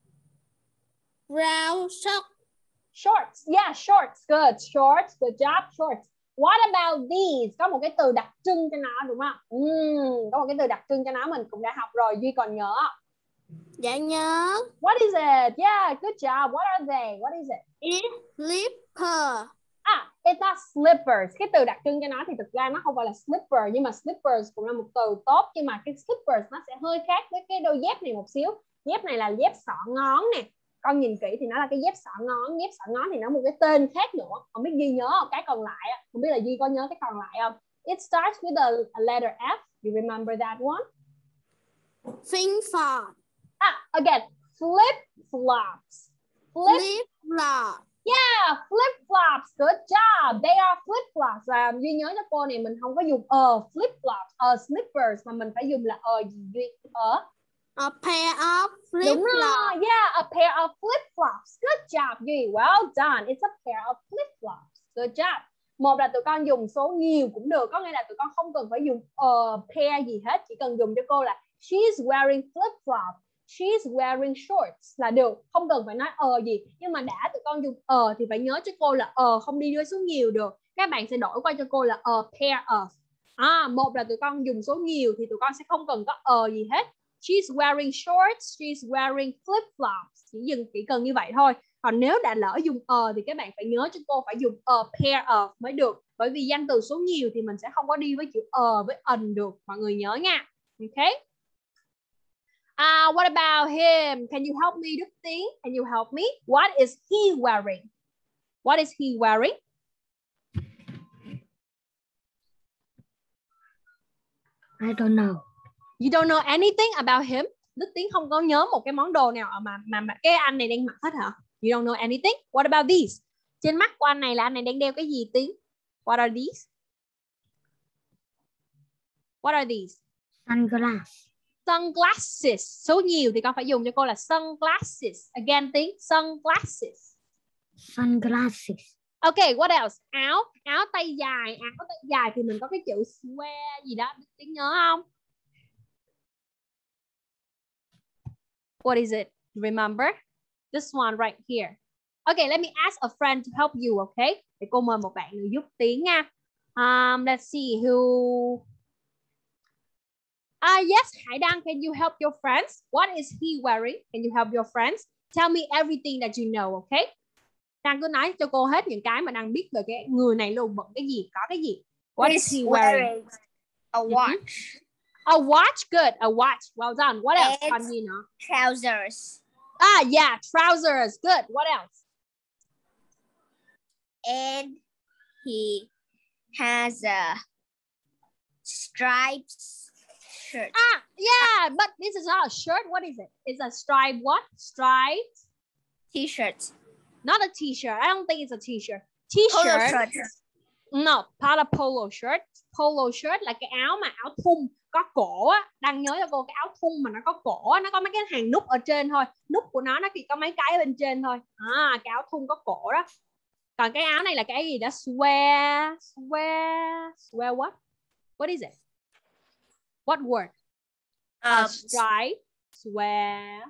brown sock. Shorts. Yeah, shorts. Good. Shorts. Good job. Shorts. What about these? Có một cái từ đặc trưng cho nó đúng không? Có một cái từ đặc trưng cho nó mình cũng đã học rồi. Duy còn nhớ? Dạ nhớ. What is it? Yeah, good job. What are they? What is it? It's slipper. It's not slippers. Cái từ đặc trưng cho nó thì thực ra nó không phải là slipper, nhưng mà slippers cũng là một từ tốt, nhưng mà cái slippers nó sẽ hơi khác với cái đôi dép này một xíu. Dép này là dép xỏ ngón nè. Con nhìn kỹ thì nó là cái dép xỏ ngón. Dép xỏ ngón thì nó một cái tên khác nữa. Không biết Duy nhớ không? Cái còn lại không biết là Duy có nhớ cái còn lại không? It starts with a letter F. You remember that one? Flip-flop. Again, flip-flops. Flip-flop. Yeah, flip-flops. Good job. They are flip-flops. Và Duy nhớ cho cô này mình không có dùng flip-flops, slippers, mà mình phải dùng là gì Duy? A pair of Đúng flip-flops. rồi. Yeah, a pair of flip-flops. Good job Duy. Well done. It's a pair of flip-flops. Good job. Một là tụi con dùng số nhiều cũng được. Có nghĩa là tụi con không cần phải dùng pair gì hết. Chỉ cần dùng cho cô là she's wearing flip-flops. She's wearing shorts là được. Không cần phải nói gì. Nhưng mà đã tụi con dùng thì phải nhớ cho cô là không đi với số nhiều được. Các bạn sẽ đổi qua cho cô là a pair of. Một là tụi con dùng số nhiều thì tụi con sẽ không cần có gì hết. She's wearing shorts. She's wearing flip-flops. Chỉ cần như vậy thôi. Còn nếu đã lỡ dùng thì các bạn phải nhớ cho cô phải dùng a pair of mới được. Bởi vì danh từ số nhiều thì mình sẽ không có đi với chữ với ẩn được. Mọi người nhớ nha. Okay. What about him? Can you help me, Đức Tiến? Can you help me? What is he wearing? What is he wearing? I don't know. You don't know anything about him? Đức Tiến không có nhớ một cái món đồ nào mà cái anh này đang mặc hết hả? You don't know anything? What about these? Trên mắt của anh này là anh này đang đeo cái gì Tiến? What are these? What are these? Sunglasses. Sunglasses. Số nhiều thì con phải dùng cho cô là sunglasses. Again Tiến, sunglasses. Sunglasses. Okay, what else? Áo tay dài. Áo tay dài thì mình có cái chữ swear gì đó. Tiến nhớ không? What is it? Remember? This one right here. Okay, let me ask a friend to help you, okay? Để cô mời một bạn nữa giúp Tiến nha. Let's see who... yes, Hải Đăng, can you help your friends? What is he wearing? Can you help your friends? Tell me everything that you know, okay? Đăng cứ nói cho cô hết những cái mà Đăng biết về cái người này luôn, bận cái gì, có cái gì. What is he wearing? A watch. A watch, good. A watch, well done. What else? Còn gì nữa? Trousers. Yeah, trousers, good. What else? And he has a stripes shirt. Yeah, but this is not a shirt. What is it? It's a striped what? Striped T-shirt. Not a t-shirt. I don't think it's a t-shirt. Polo T-shirt. shirt. No, not a polo shirt. Polo shirt là cái áo mà áo thun có cổ á. Đăng nhớ cho cô cái áo thun mà nó có cổ á, nó có mấy cái hàng nút ở trên thôi. Nút của nó chỉ có mấy cái ở bên trên thôi. Cái áo thun có cổ đó. Còn cái áo này là cái gì đó? Swear what? What is it? What word? A stripe. Swear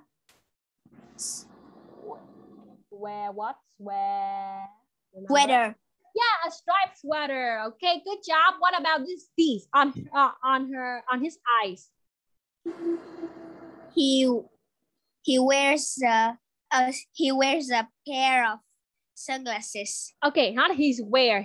what? Sweater. Yeah, a striped sweater. Okay, good job. What about this piece on his eyes? He wears a pair of sunglasses. Okay, not he's wearing.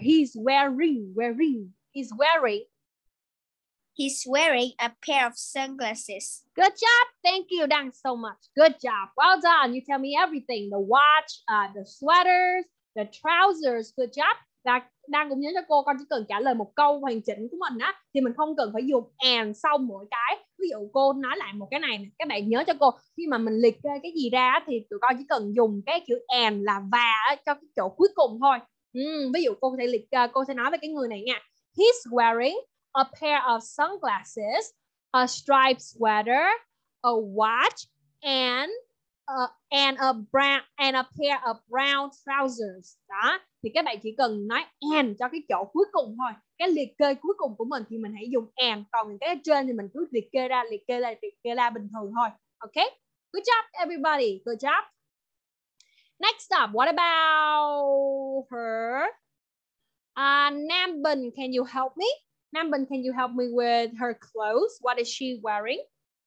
He's wearing a pair of sunglasses. Good job. Thank you, Dan, so much. Good job. Well done. You tell me everything. The watch, the sweaters, the trousers. Good job. Đang cũng nhớ cho cô, con chỉ cần trả lời một câu hoàn chỉnh của mình á, thì mình không cần phải dùng and sau mỗi cái. Ví dụ cô nói lại một cái này, các bạn nhớ cho cô, khi mà mình liệt kê cái gì ra thì tụi con chỉ cần dùng cái chữ and là và cho cái chỗ cuối cùng thôi. Ví dụ cô sẽ cô sẽ nói với cái người này nha. He's wearing a pair of sunglasses, a striped sweater, a watch, and a pair of brown trousers. Đó, thì các bạn chỉ cần nói and cho cái chỗ cuối cùng thôi. Cái liệt kê cuối cùng của mình thì mình hãy dùng and, còn cái trên thì mình cứ liệt kê ra bình thường thôi. Okay? Good job everybody. Good job. Next up, what about her? Nam Bình, can you help me? Nam Bình, can you help me with her clothes? What is she wearing?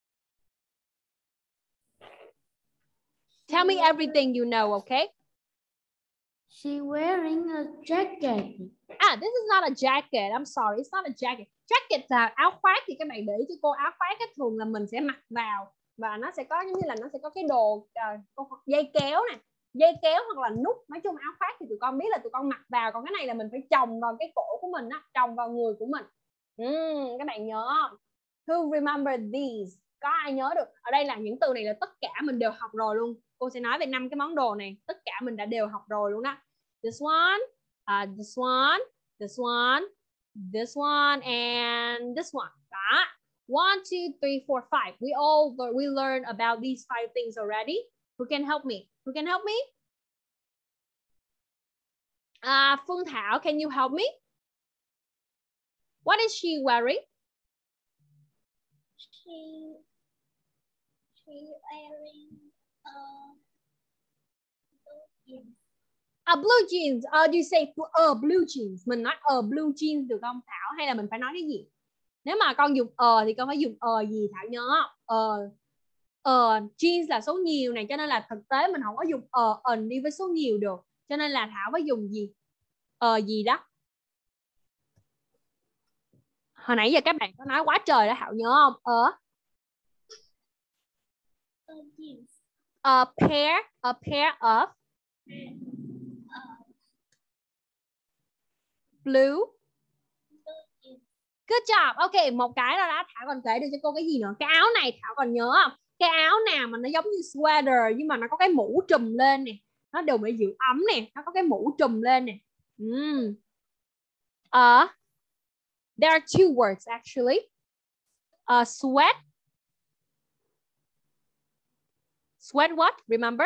Tell me everything you know, okay? She's wearing a jacket. This is not a jacket. I'm sorry, it's not a jacket. Jacket là áo khoác, thì các bạn để ý cho cô, áo khoác thường là mình sẽ mặc vào và nó sẽ có giống như là nó sẽ có cái đồ dây kéo nè, dây kéo hoặc là nút. Nói chung áo khoác thì tụi con biết là tụi con mặc vào, còn cái này là mình phải chồng vào cái cổ của mình á, chồng vào người của mình. Các bạn nhớ không? Who remember these? Có ai nhớ được? Ở đây là những từ này là tất cả mình đều học rồi luôn. Cô sẽ nói về 5 cái món đồ này, tất cả mình đã đều học rồi luôn đó. This one, this one, this one, this one, and this one. Đó. 1, 2, 3, 4, 5. We learned about these 5 things already. Who can help me? Who can help me? Phương Thảo, can you help me? What is she wearing? She wearing blue jeans. You say blue jeans. Mình nói blue jeans được không Thảo? Hay là mình phải nói cái gì? Nếu mà con dùng thì con phải dùng gì Thảo nhớ không? Jeans là số nhiều này, cho nên là thực tế mình không có dùng đi với số nhiều được. Cho nên là Thảo phải dùng gì? Gì đó. Hồi nãy giờ các bạn có nói quá trời đó, Thảo nhớ không? A pair of blue. Good job. Ok, một cái rồi đó. Thảo còn kể được cho cô cái gì nữa? Cái áo này Thảo còn nhớ không? Cái áo nào mà nó giống như sweater nhưng mà nó có cái mũ trùm lên nè, nó đều để giữ ấm nè, nó có cái mũ trùm lên nè. There are 2 words actually. Sweat. Sweat what? Remember?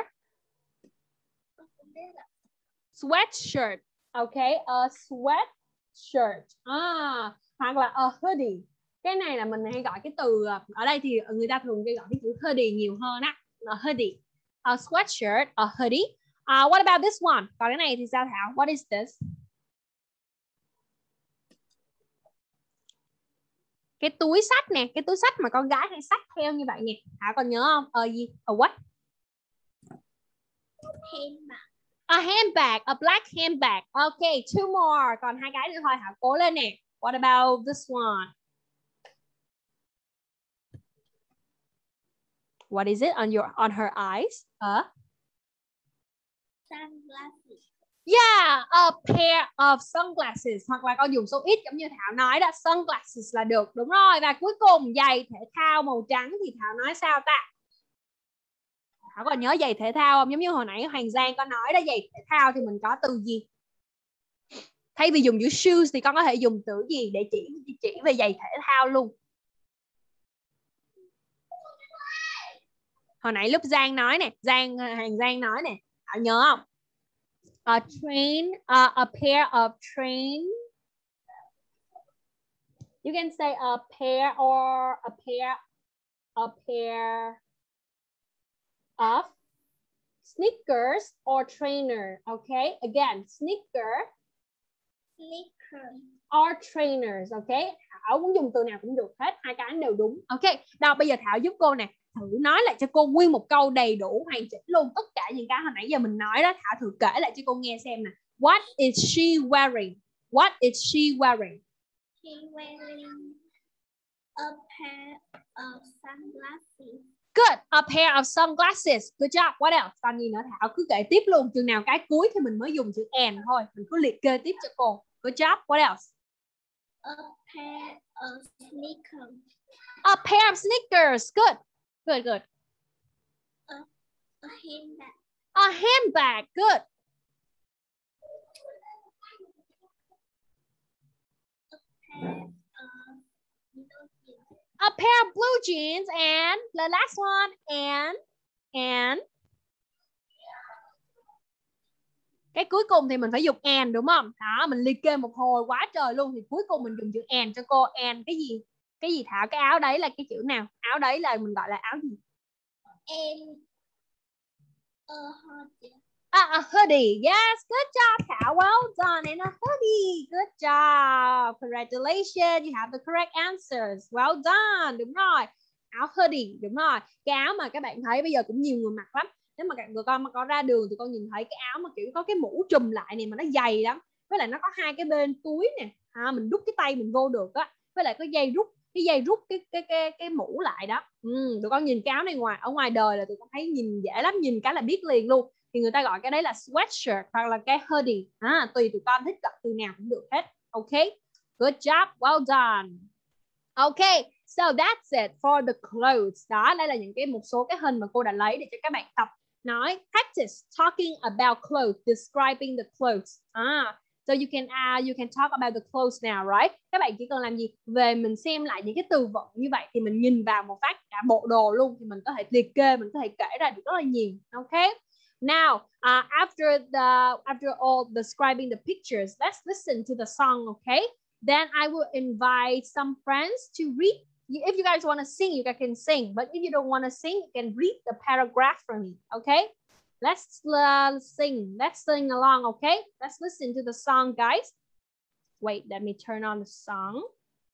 Sweatshirt. Okay, a sweatshirt. Hoặc là a hoodie. Cái này là mình hay gọi cái từ, ở đây thì người ta thường gọi cái chữ hoodie nhiều hơn á. A hoodie. A sweatshirt, a hoodie. What about this one? Còn cái này thì sao Thảo? What is this? Cái túi xách nè, cái túi xách mà con gái hay xách theo như vậy nè. Thảo còn nhớ không? Gì? A what? handbag. A handbag, a black handbag. Okay, 2 more. Còn 2 cái nữa thôi, Thảo cố lên nè. What about this one? What is it on her eyes? Sunglasses. Yeah, a pair of sunglasses. Hoặc là con dùng số ít giống như Thảo nói đó, sunglasses là được. Đúng rồi. Và cuối cùng giày thể thao màu trắng thì Thảo nói sao ta? Thảo còn nhớ giày thể thao không? Giống như hồi nãy Hoàng Giang có nói đó, giày thể thao thì mình có từ gì? Thay vì dùng chữ shoes thì con có thể dùng từ gì để chỉ về giày thể thao luôn? Hồi nãy lúc Giang nói nè, Hoàng Giang nói nè, Thảo nhớ không? A train, a pair of train. You can say a pair or a pair of sneakers or trainer. Okay, again, sneaker or trainers. Okay, Thảo muốn dùng từ nào cũng được hết, hai cái đều đúng. Ok, nào bây giờ Thảo giúp cô nè, thử nói lại cho cô nguyên một câu đầy đủ hoàn chỉnh luôn tất cả những cái hồi nãy giờ mình nói đó. Thảo thử kể lại cho cô nghe xem nè. What is she wearing? What is she wearing? She's wearing a pair of sunglasses. Good, a pair of sunglasses. Good job. What else? Còn gì nữa Thảo cứ kể tiếp luôn. Chừng nào cái cuối thì mình mới dùng chữ and thôi. Mình cứ liệt kê tiếp cho cô. Good job. What else? A pair of sneakers. A pair of sneakers. Good. Good, good. A handbag. A handbag. Good. A pair of blue jeans and the last one and cái cuối cùng thì mình phải dùng and đúng không? Đó, mình liệt kê một hồi quá trời luôn thì cuối cùng mình dùng chữ and cho cô. And cái gì? Cái gì Thảo? Cái áo đấy là cái chữ nào? Áo đấy là mình gọi là áo gì? And a hoodie. A hoodie. Yes, good job Thảo. Well done. And a hoodie. Good job. Congratulations. You have the correct answers. Well done. Đúng rồi. Áo hoodie. Đúng rồi. Cái áo mà các bạn thấy bây giờ cũng nhiều người mặc lắm. Nếu mà các con mà có ra đường thì con nhìn thấy cái áo mà kiểu có cái mũ trùm lại này mà nó dày lắm. Với lại nó có hai cái bên túi nè. Mình đút cái tay mình vô được á. Với lại có dây rút cái mũ lại đó. Tụi con nhìn cái áo này ở ngoài đời là tụi con thấy nhìn dễ lắm, nhìn cái là biết liền luôn. Thì người ta gọi cái đấy là sweatshirt hoặc là cái hoodie. Tùy tụi con thích gọi từ nào cũng được hết. Ok, good job, well done. Ok, so that's it for the clothes. Đó, đây là một số cái hình mà cô đã lấy để cho các bạn tập nói. Practice talking about clothes, describing the clothes. So you can talk about the clothes now, right? Các bạn chỉ cần làm gì? Về mình xem lại những cái từ vựng như vậy thì mình nhìn vào một phát cả bộ đồ luôn thì mình có thể liệt kê, mình có thể kể ra được rất là nhiều. Ok. Now, after all describing the pictures, let's listen to the song, okay? Then I will invite some friends to read. If you guys want to sing, you guys can sing. But if you don't want to sing, you can read the paragraph for me, okay? Let's sing. Let's sing along, okay? Let's listen to the song, guys. Wait, let me turn on the song.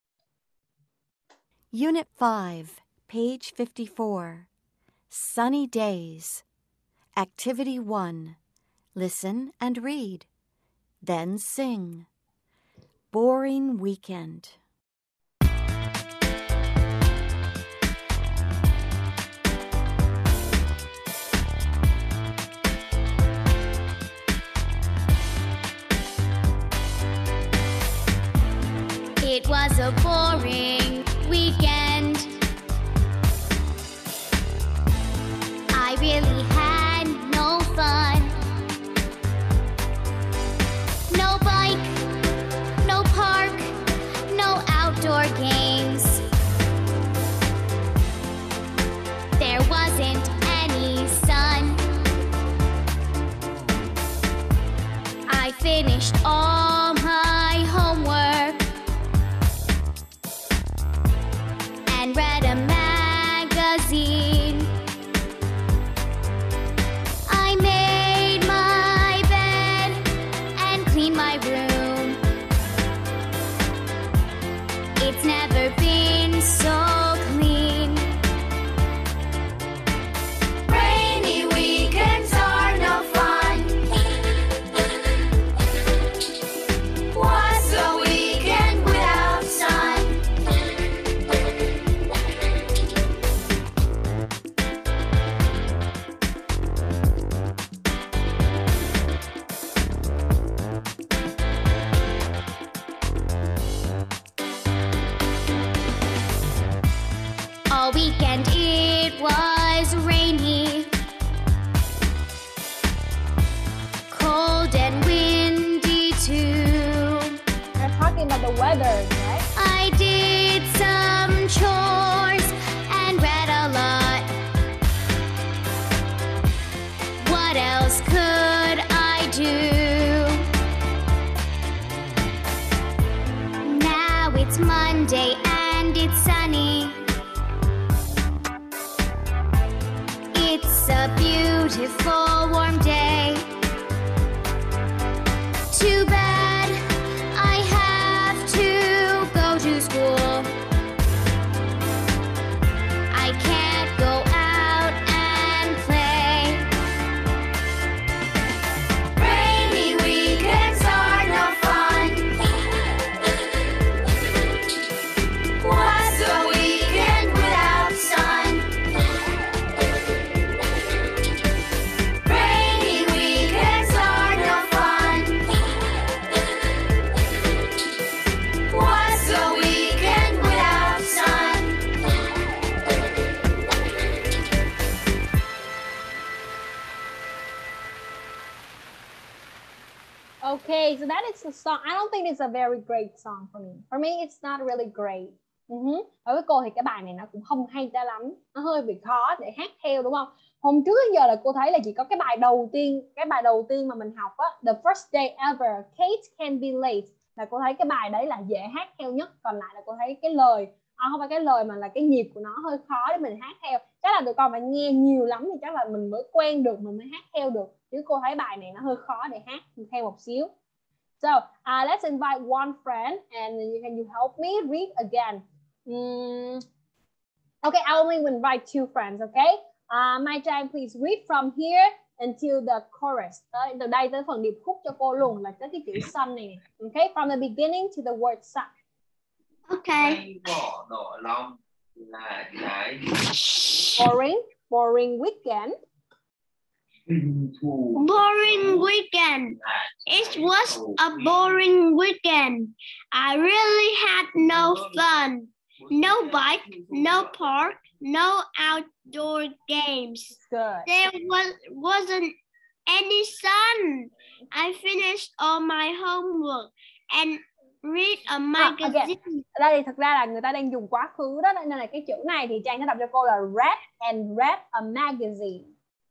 Unit 5, page 54. Sunny days. Activity 1. Listen and read. Then sing. Boring weekend. It was a boring weekend. I really had no fun. No bike, no park, no outdoor games. There wasn't any sun. I finished all my homework and read a magazine. I made my bed and cleaned my room. It's never been so clean. Rainy weekends are no fun. What's a weekend without sun? All weekend it was rainy, cold and windy too. We're talking about the weather, right? I did some chores and read a lot. What else could I do? it's sunny. It's a beautiful warm day. Too bad I have to go to school. I can't go out and play. Rainy weekends are no fun. What's a weekend without sun? Rainy weekends are no fun. What's a weekend without sun? Okay, so that is the song. I don't think it's a very great song for me. For me, it's not really great. Đối với cô thì cái bài này nó cũng không hay cho lắm. Nó hơi bị khó để hát theo đúng không? Hôm trước đến giờ là cô thấy là chỉ có cái bài đầu tiên mà mình học á, The First Day Ever, Kate Can Be Late, là cô thấy cái bài đấy là dễ hát theo nhất. Còn lại là cô thấy cái lời, không phải cái lời mà là cái nhịp của nó hơi khó để mình hát theo. Chắc là tụi con phải nghe nhiều lắm thì chắc là mình mới quen được, mình mới hát theo được. Chứ cô thấy bài này nó hơi khó để hát theo một xíu. So let's invite one friend and can you help me read again? Okay, I only invite two friends, okay? Mai Trang, please read from here until the chorus. Từ đây tới phần điệp khúc cho cô luôn, là tới cái chữ sun này. Okay, from the beginning to the word sun. Okay. Bỏ đỏ lòng là trái. Boring weekend. Boring weekend. It was a boring weekend. I really had no fun. No bike, no park, no outdoor games. Good. There wasn't any sun. I finished all my homework and read a magazine. Ở đây thì thật ra là người ta đang dùng quá khứ đó, nên là cái chữ này thì Trang sẽ đọc cho cô là read a magazine.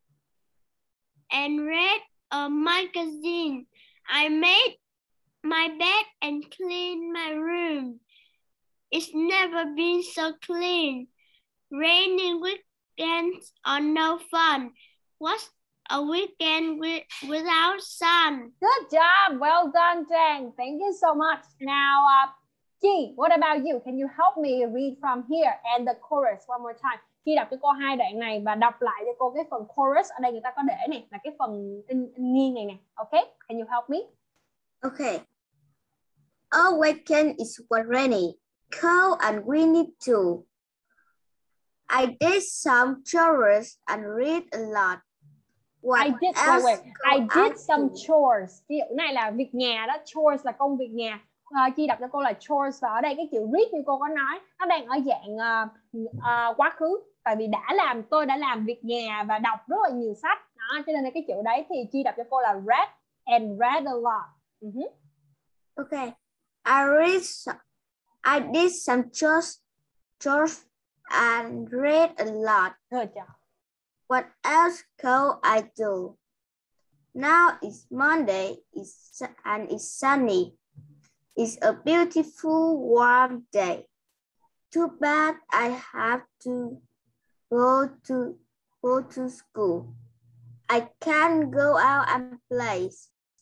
And read a magazine. I made my bed and cleaned my room. It's never been so clean. Rainy weekends are no fun. What's a weekend without sun? Good job. Well done, Trang. Thank you so much. Now, Chi, what about you? Can you help me read from here and the chorus one more time? Chi đọc cho cô hai đoạn này và đọc lại cho cô cái phần chorus. Ở đây người ta có để này, là cái phần in nghiêng này nè. Okay? Can you help me? Okay. A weekend is rainy, cold and windy too. I did some chores and read a lot. I did some chores. Ví dụ này là việc nhà đó, chores là công việc nhà. Chi đọc cho cô là chores, và ở đây cái chữ read như cô có nói, nó đang ở dạng quá khứ. Tại vì tôi đã làm việc nhà và đọc rất là nhiều sách. Đó, cho nên là cái chữ đấy thì Chi đọc cho cô là read and read a lot. Okay. I did some chores and read a lot. Good job. What else could I do? Now it's Monday and it's sunny. It's a beautiful warm day. Too bad I have to go to school. I can't go out and play.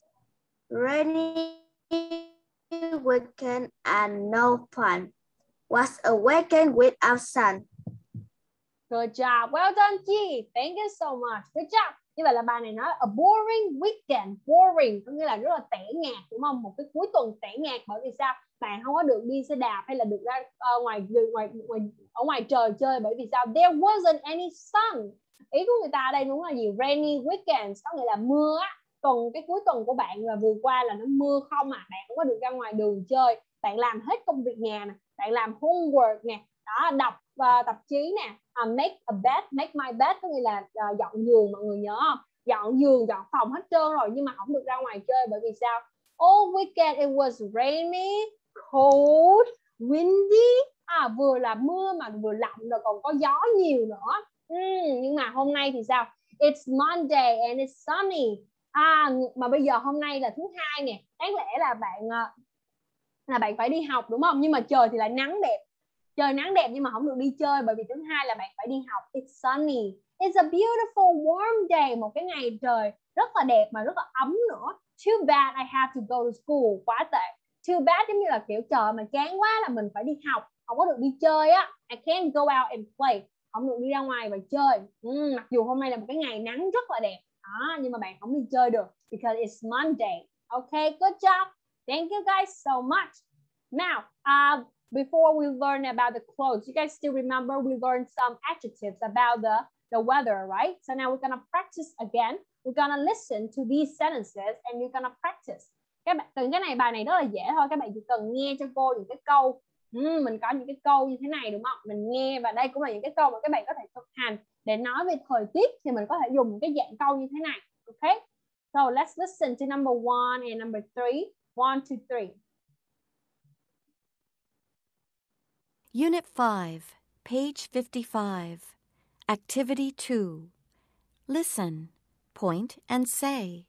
Rainy weekend and no fun. What's a weekend without sun? Good job. Well done, Chi. Thank you so much. Good job. Như vậy là bài này nói a boring weekend. Boring có nghĩa là rất là tẻ nhạt, đúng không? Một cái cuối tuần tẻ nhạt, bởi vì sao? Bạn không có được đi xe đạp hay là được ra ở ngoài trời chơi, bởi vì sao? There wasn't any sun. Ý của người ta ở đây đúng là gì? Rainy weekends có nghĩa là mưa á. Cái cuối tuần của bạn là vừa qua là nó mưa không à, bạn không có được ra ngoài đường chơi, bạn làm hết công việc nhà nè, bạn làm homework nè, đó, đọc tạp chí nè, make a bed, make my bed có nghĩa là dọn giường, mọi người nhớ không? Dọn giường, dọn phòng hết trơn rồi nhưng mà không được ra ngoài chơi, bởi vì sao? All weekend it was rainy, cold, windy. Vừa là mưa mà vừa lạnh rồi còn có gió nhiều nữa. Nhưng mà hôm nay thì sao? It's Monday and it's sunny. Mà bây giờ hôm nay là thứ hai nè, đáng lẽ là bạn phải đi học đúng không? Nhưng mà trời thì lại nắng đẹp. Trời nắng đẹp nhưng mà không được đi chơi, bởi vì thứ hai là bạn phải đi học. It's sunny. It's a beautiful warm day. Một cái ngày trời rất là đẹp mà rất là ấm nữa. Too bad I have to go to school. Quá tệ. Too bad giống như là kiểu trời mà chán quá là mình phải đi học, không có được đi chơi á. I can't go out and play. Không được đi ra ngoài và chơi. Mặc dù hôm nay là một cái ngày nắng rất là đẹp đó, nhưng mà bạn không đi chơi được because it's Monday. Okay, good job. Thank you guys so much. Now, before we learn about the clothes, you guys still remember we learned some adjectives about the weather, right? So now we're gonna practice again. We're gonna listen to these sentences and you're gonna practice. Các bạn cần cái này, bài này rất là dễ thôi. Các bạn chỉ cần nghe cho cô những cái câu. Mình có những cái câu như thế này đúng không? Mình nghe và đây cũng là những cái câu mà các bạn có thể thực hành để nói về thời tiết, thì mình có thể dùng những cái dạng câu như thế này. Okay? So let's listen to number 1 and number 3. 1, 2, 3. Unit 5, page 55. Activity 2. Listen, point and say.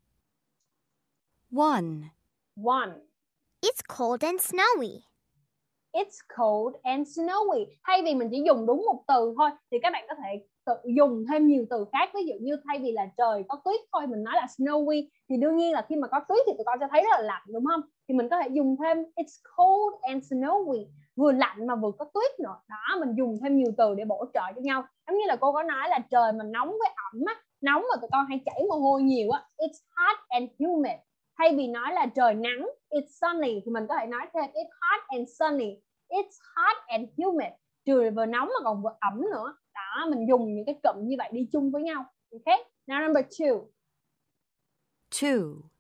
1. 1. It's cold and snowy. It's cold and snowy. Thay vì mình chỉ dùng đúng một từ thôi thì các bạn có thể tự dùng thêm nhiều từ khác. Ví dụ như thay vì là trời có tuyết thôi, mình nói là snowy, thì đương nhiên là khi mà có tuyết thì tụi con sẽ thấy rất là lạnh đúng không? Thì mình có thể dùng thêm it's cold and snowy, vừa lạnh mà vừa có tuyết nữa. Đó, mình dùng thêm nhiều từ để bổ trợ cho nhau. Giống như là cô có nói là trời mà nóng với ẩm á, nóng mà tụi con hay chảy mồ hôi nhiều á, it's hot and humid. Thay vì nói là trời nắng, it's sunny, thì mình có thể nói thêm it's hot and sunny. It's hot and humid. Trời vừa nóng mà còn vừa ẩm nữa. Đó, mình dùng những cái cụm như vậy đi chung với nhau. Okay? Now number 2. 2.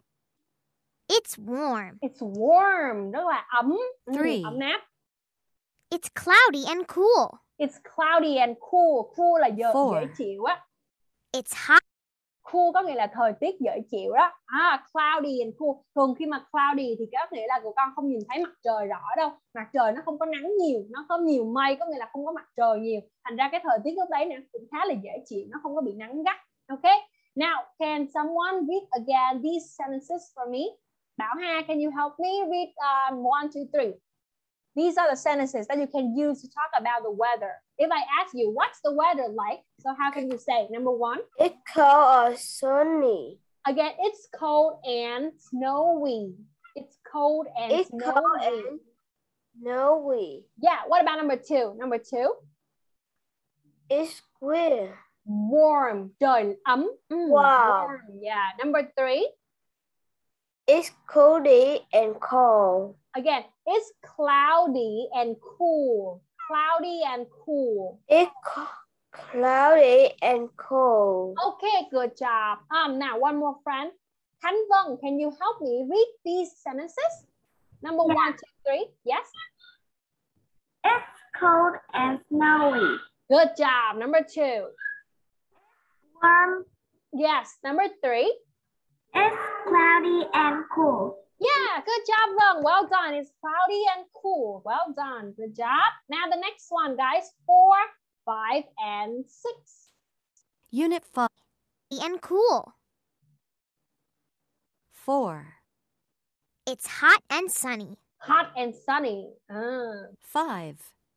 It's warm. It's warm. Rất là ấm. 3. Ấm áp. It's cloudy and cool. It's cloudy and cool. Cool là dễ chịu á. It's hot. Cool có nghĩa là thời tiết dễ chịu đó. Cloudy and cool. Thường khi mà cloudy thì có nghĩa là tụi con không nhìn thấy mặt trời rõ đâu. Mặt trời nó không có nắng nhiều, nó có nhiều mây, có nghĩa là không có mặt trời nhiều. Thành ra cái thời tiết lúc đấy này cũng khá là dễ chịu, nó không có bị nắng gắt. Okay? Now, can someone read again these sentences for me? Bảo Hà, can you help me read 1, 2, 3? These are the sentences that you can use to talk about the weather. If I ask you, what's the weather like? So how can you say? Number 1. It's cold or sunny. Again, it's cold and snowy. It's cold and It's snowy. cold and snowy. Yeah, what about number 2? Number 2. It's cool. Warm. Trời ấm. Wow. Warm. Yeah. Number 3. It's cold and cold. Again, it's cloudy and cool. Cloudy and cool. It's cloudy and cold. Okay, good job. Now one more friend. Khánh Vân, can you help me read these sentences? Number 1, 2, 3. Yes. It's cold and snowy. Good job. Number 2. Warm. Yes. Number 3. It's cloudy and cool. Yeah, good job, Vân. Well done. It's cloudy and cool. Well done. Good job. Now the next one, guys. 4, 5, and 6. Unit 5. And cool. 4. It's hot and sunny. Hot and sunny. 5.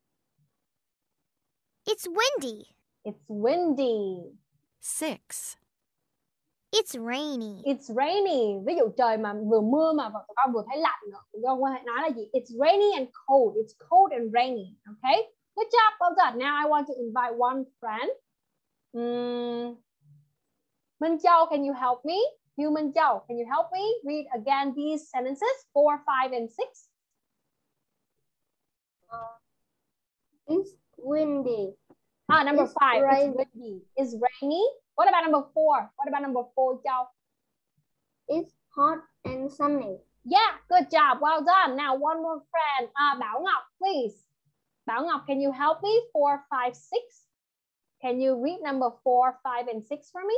It's windy. It's windy. 6. It's rainy. It's rainy. Ví dụ trời mà vừa mưa mà tụi con vừa thấy lạnh nữa. Tụi con có thể nói là gì? It's rainy and cold. It's cold and rainy. Okay? Good job. Well done. Now I want to invite one friend. Minh Châu, can you help me? You Minh Châu, can you help me read again these sentences? 4, 5, and 6. It's windy. Number It's 5. rainy. It's windy. It's rainy. What about number 4? What about number 4, Châu? It's hot and sunny. Yeah, good job. Well done. Now one more friend. Bảo Ngọc, please. Bảo Ngọc, can you help me? 4, 5, 6. Can you read number 4, 5, and 6 for me?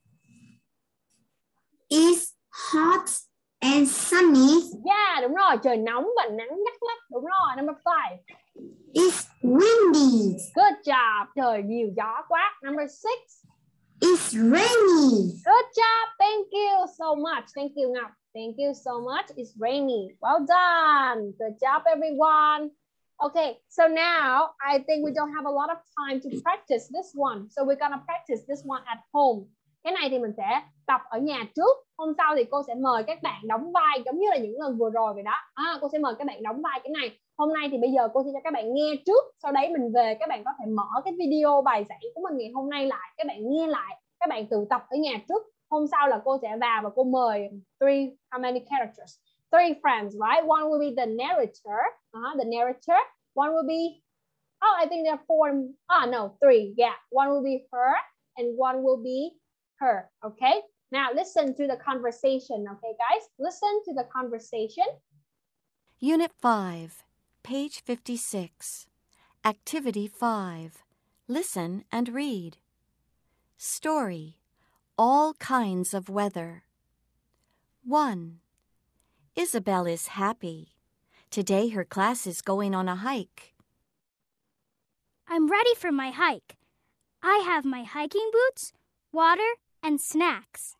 It's hot and sunny. Yeah, đúng rồi. Trời nóng và nắng gắt lắm. Đúng rồi. Number 5. It's windy. Good job. Trời nhiều gió quá. Number 6. It's rainy. Good job. Thank you so much. Thank you, Ngọc. Thank you so much. It's rainy. Well done. Good job, everyone. Okay, so now I think we don't have a lot of time to practice this one. So we're gonna practice this one at home. Cái này thì mình sẽ tập ở nhà trước. Hôm sau thì cô sẽ mời các bạn đóng vai giống như là những lần vừa rồi vậy đó. Cô sẽ mời các bạn đóng vai cái này. Hôm nay thì bây giờ cô sẽ cho các bạn nghe trước. Sau đấy mình về các bạn có thể mở cái video bài giảng của mình ngày hôm nay lại. Các bạn nghe lại. Các bạn tự tập ở nhà trước. Hôm sau là cô sẽ vào và cô mời how many characters? 3 friends, right? One will be the narrator. The narrator. One will be, I think there are 4. No, 3. Yeah, one will be her and one will be her. Okay. Now listen to the conversation. Okay, guys, listen to the conversation. Unit 5, page 56. Activity 5. Listen and read. Story. All kinds of weather. 1. Isabel is happy. Today her class is going on a hike. I'm ready for my hike. I have my hiking boots, water, and snacks.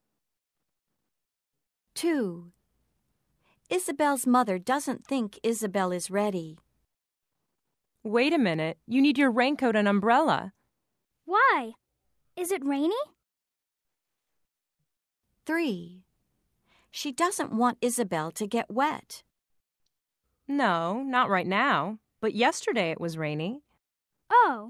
2. Isabel's mother doesn't think Isabel is ready. Wait a minute. You need your raincoat and umbrella. Why? Is it rainy? 3. She doesn't want Isabel to get wet. No, not right now. But yesterday it was rainy. Oh.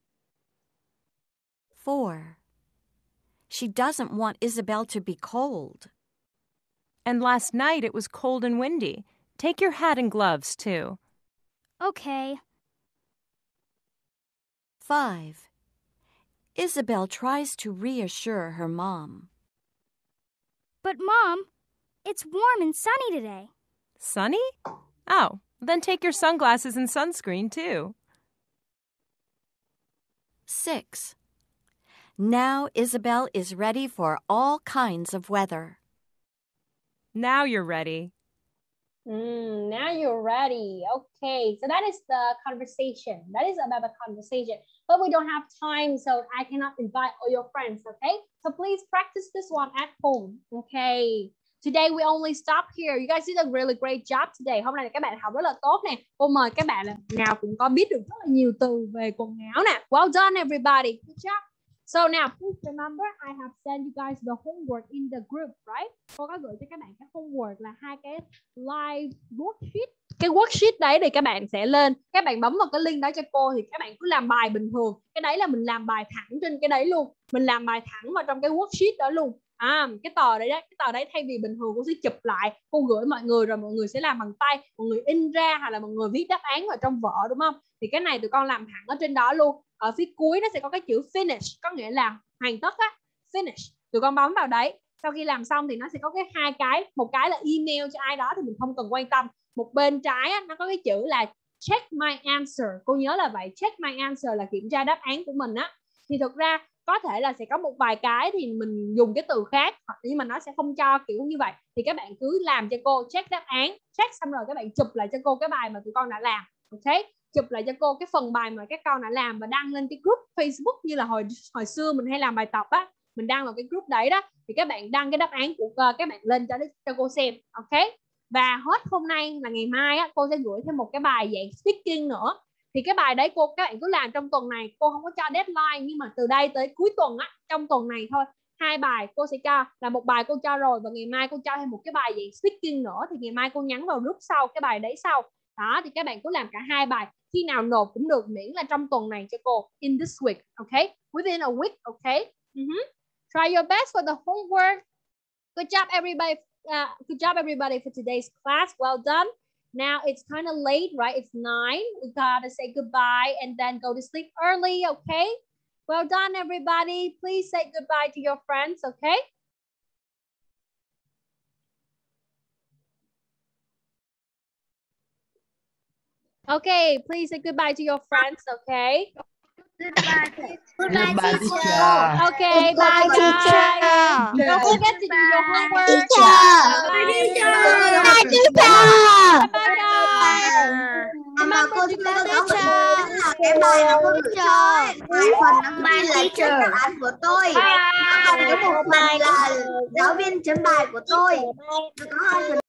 4. She doesn't want Isabel to be cold. And last night it was cold and windy. Take your hat and gloves, too. Okay. 5. Isabel tries to reassure her mom. But Mom, it's warm and sunny today. Sunny? Oh, then take your sunglasses and sunscreen, too. 6. Now Isabel is ready for all kinds of weather. Now you're ready. Now you're ready. Okay, so that is the conversation. That is about the conversation. But we don't have time, so I cannot invite all your friends, okay? So please practice this one at home, okay? Today we only stop here. You guys did a really great job today. Hôm nay các bạn học rất là tốt nè. Cô mời các bạn là nào cũng có biết được rất là nhiều từ về quần áo nè. Well done everybody. Good job. So now please remember I have sent you guys the homework in the group, right? Cô có gửi cho các bạn cái homework là 2 cái live worksheet. Cái worksheet đấy thì các bạn sẽ lên, các bạn bấm vào cái link đó cho cô thì các bạn cứ làm bài bình thường. Cái đấy là mình làm bài thẳng trên cái đấy luôn. Mình làm bài thẳng vào trong cái worksheet đó luôn. Cái tờ đấy thay vì bình thường cô sẽ chụp lại, cô gửi mọi người rồi mọi người sẽ làm bằng tay, mọi người in ra hoặc là mọi người viết đáp án vào trong vở, đúng không? Thì cái này tụi con làm thẳng ở trên đó luôn. Ở phía cuối nó sẽ có cái chữ finish, có nghĩa là hoàn tất á, finish. Tụi con bấm vào đấy. Sau khi làm xong thì nó sẽ có cái 2 cái, một cái là email cho ai đó thì mình không cần quan tâm. Một bên trái á, nó có cái chữ là check my answer. Cô nhớ là vậy, check my answer là kiểm tra đáp án của mình á. Thì thực ra có thể là sẽ có một vài cái thì mình dùng cái từ khác, nhưng mà nó sẽ không cho kiểu như vậy. Thì các bạn cứ làm cho cô check đáp án, check xong rồi các bạn chụp lại cho cô cái bài mà tụi con đã làm, ok? Chụp lại cho cô cái phần bài mà các con đã làm và đăng lên cái group Facebook như là hồi xưa mình hay làm bài tập á, mình đăng vào cái group đấy đó. Thì các bạn đăng cái đáp án của các bạn lên cho cô xem, ok? Và hết hôm nay là ngày mai á, cô sẽ gửi thêm một cái bài dạng speaking nữa. Thì cái bài đấy các bạn cứ làm trong tuần này, cô không có cho deadline, nhưng mà từ đây tới cuối tuần á, trong tuần này thôi, 2 bài cô sẽ cho, là một bài cô cho rồi và ngày mai cô cho thêm một cái bài dạng speaking nữa, thì ngày mai cô nhắn vào group sau cái bài đấy sau. Đó, thì các bạn cứ làm cả 2 bài, khi nào nộp cũng được, miễn là trong tuần này cho cô, in this week, okay? Within a week, okay? Try your best for the homework. Good job everybody for today's class. Well done. Now it's kind of late, right? It's 9. We gotta say goodbye and then go to sleep early, okay? Well done, everybody. Please say goodbye to your friends, okay? Okay, please say goodbye to your friends, okay? Goodbye, teacher. Okay, bye, guys. Don't forget to do your homework. Bye, teacher. Bye, teacher. Bye, guys. Mà cô cho là cái bài mà cô gửi cho bài phần nó là chấm đáp án của tôi. Còn cái một phần là giáo viên chấm bài của tôi. Có 2 phần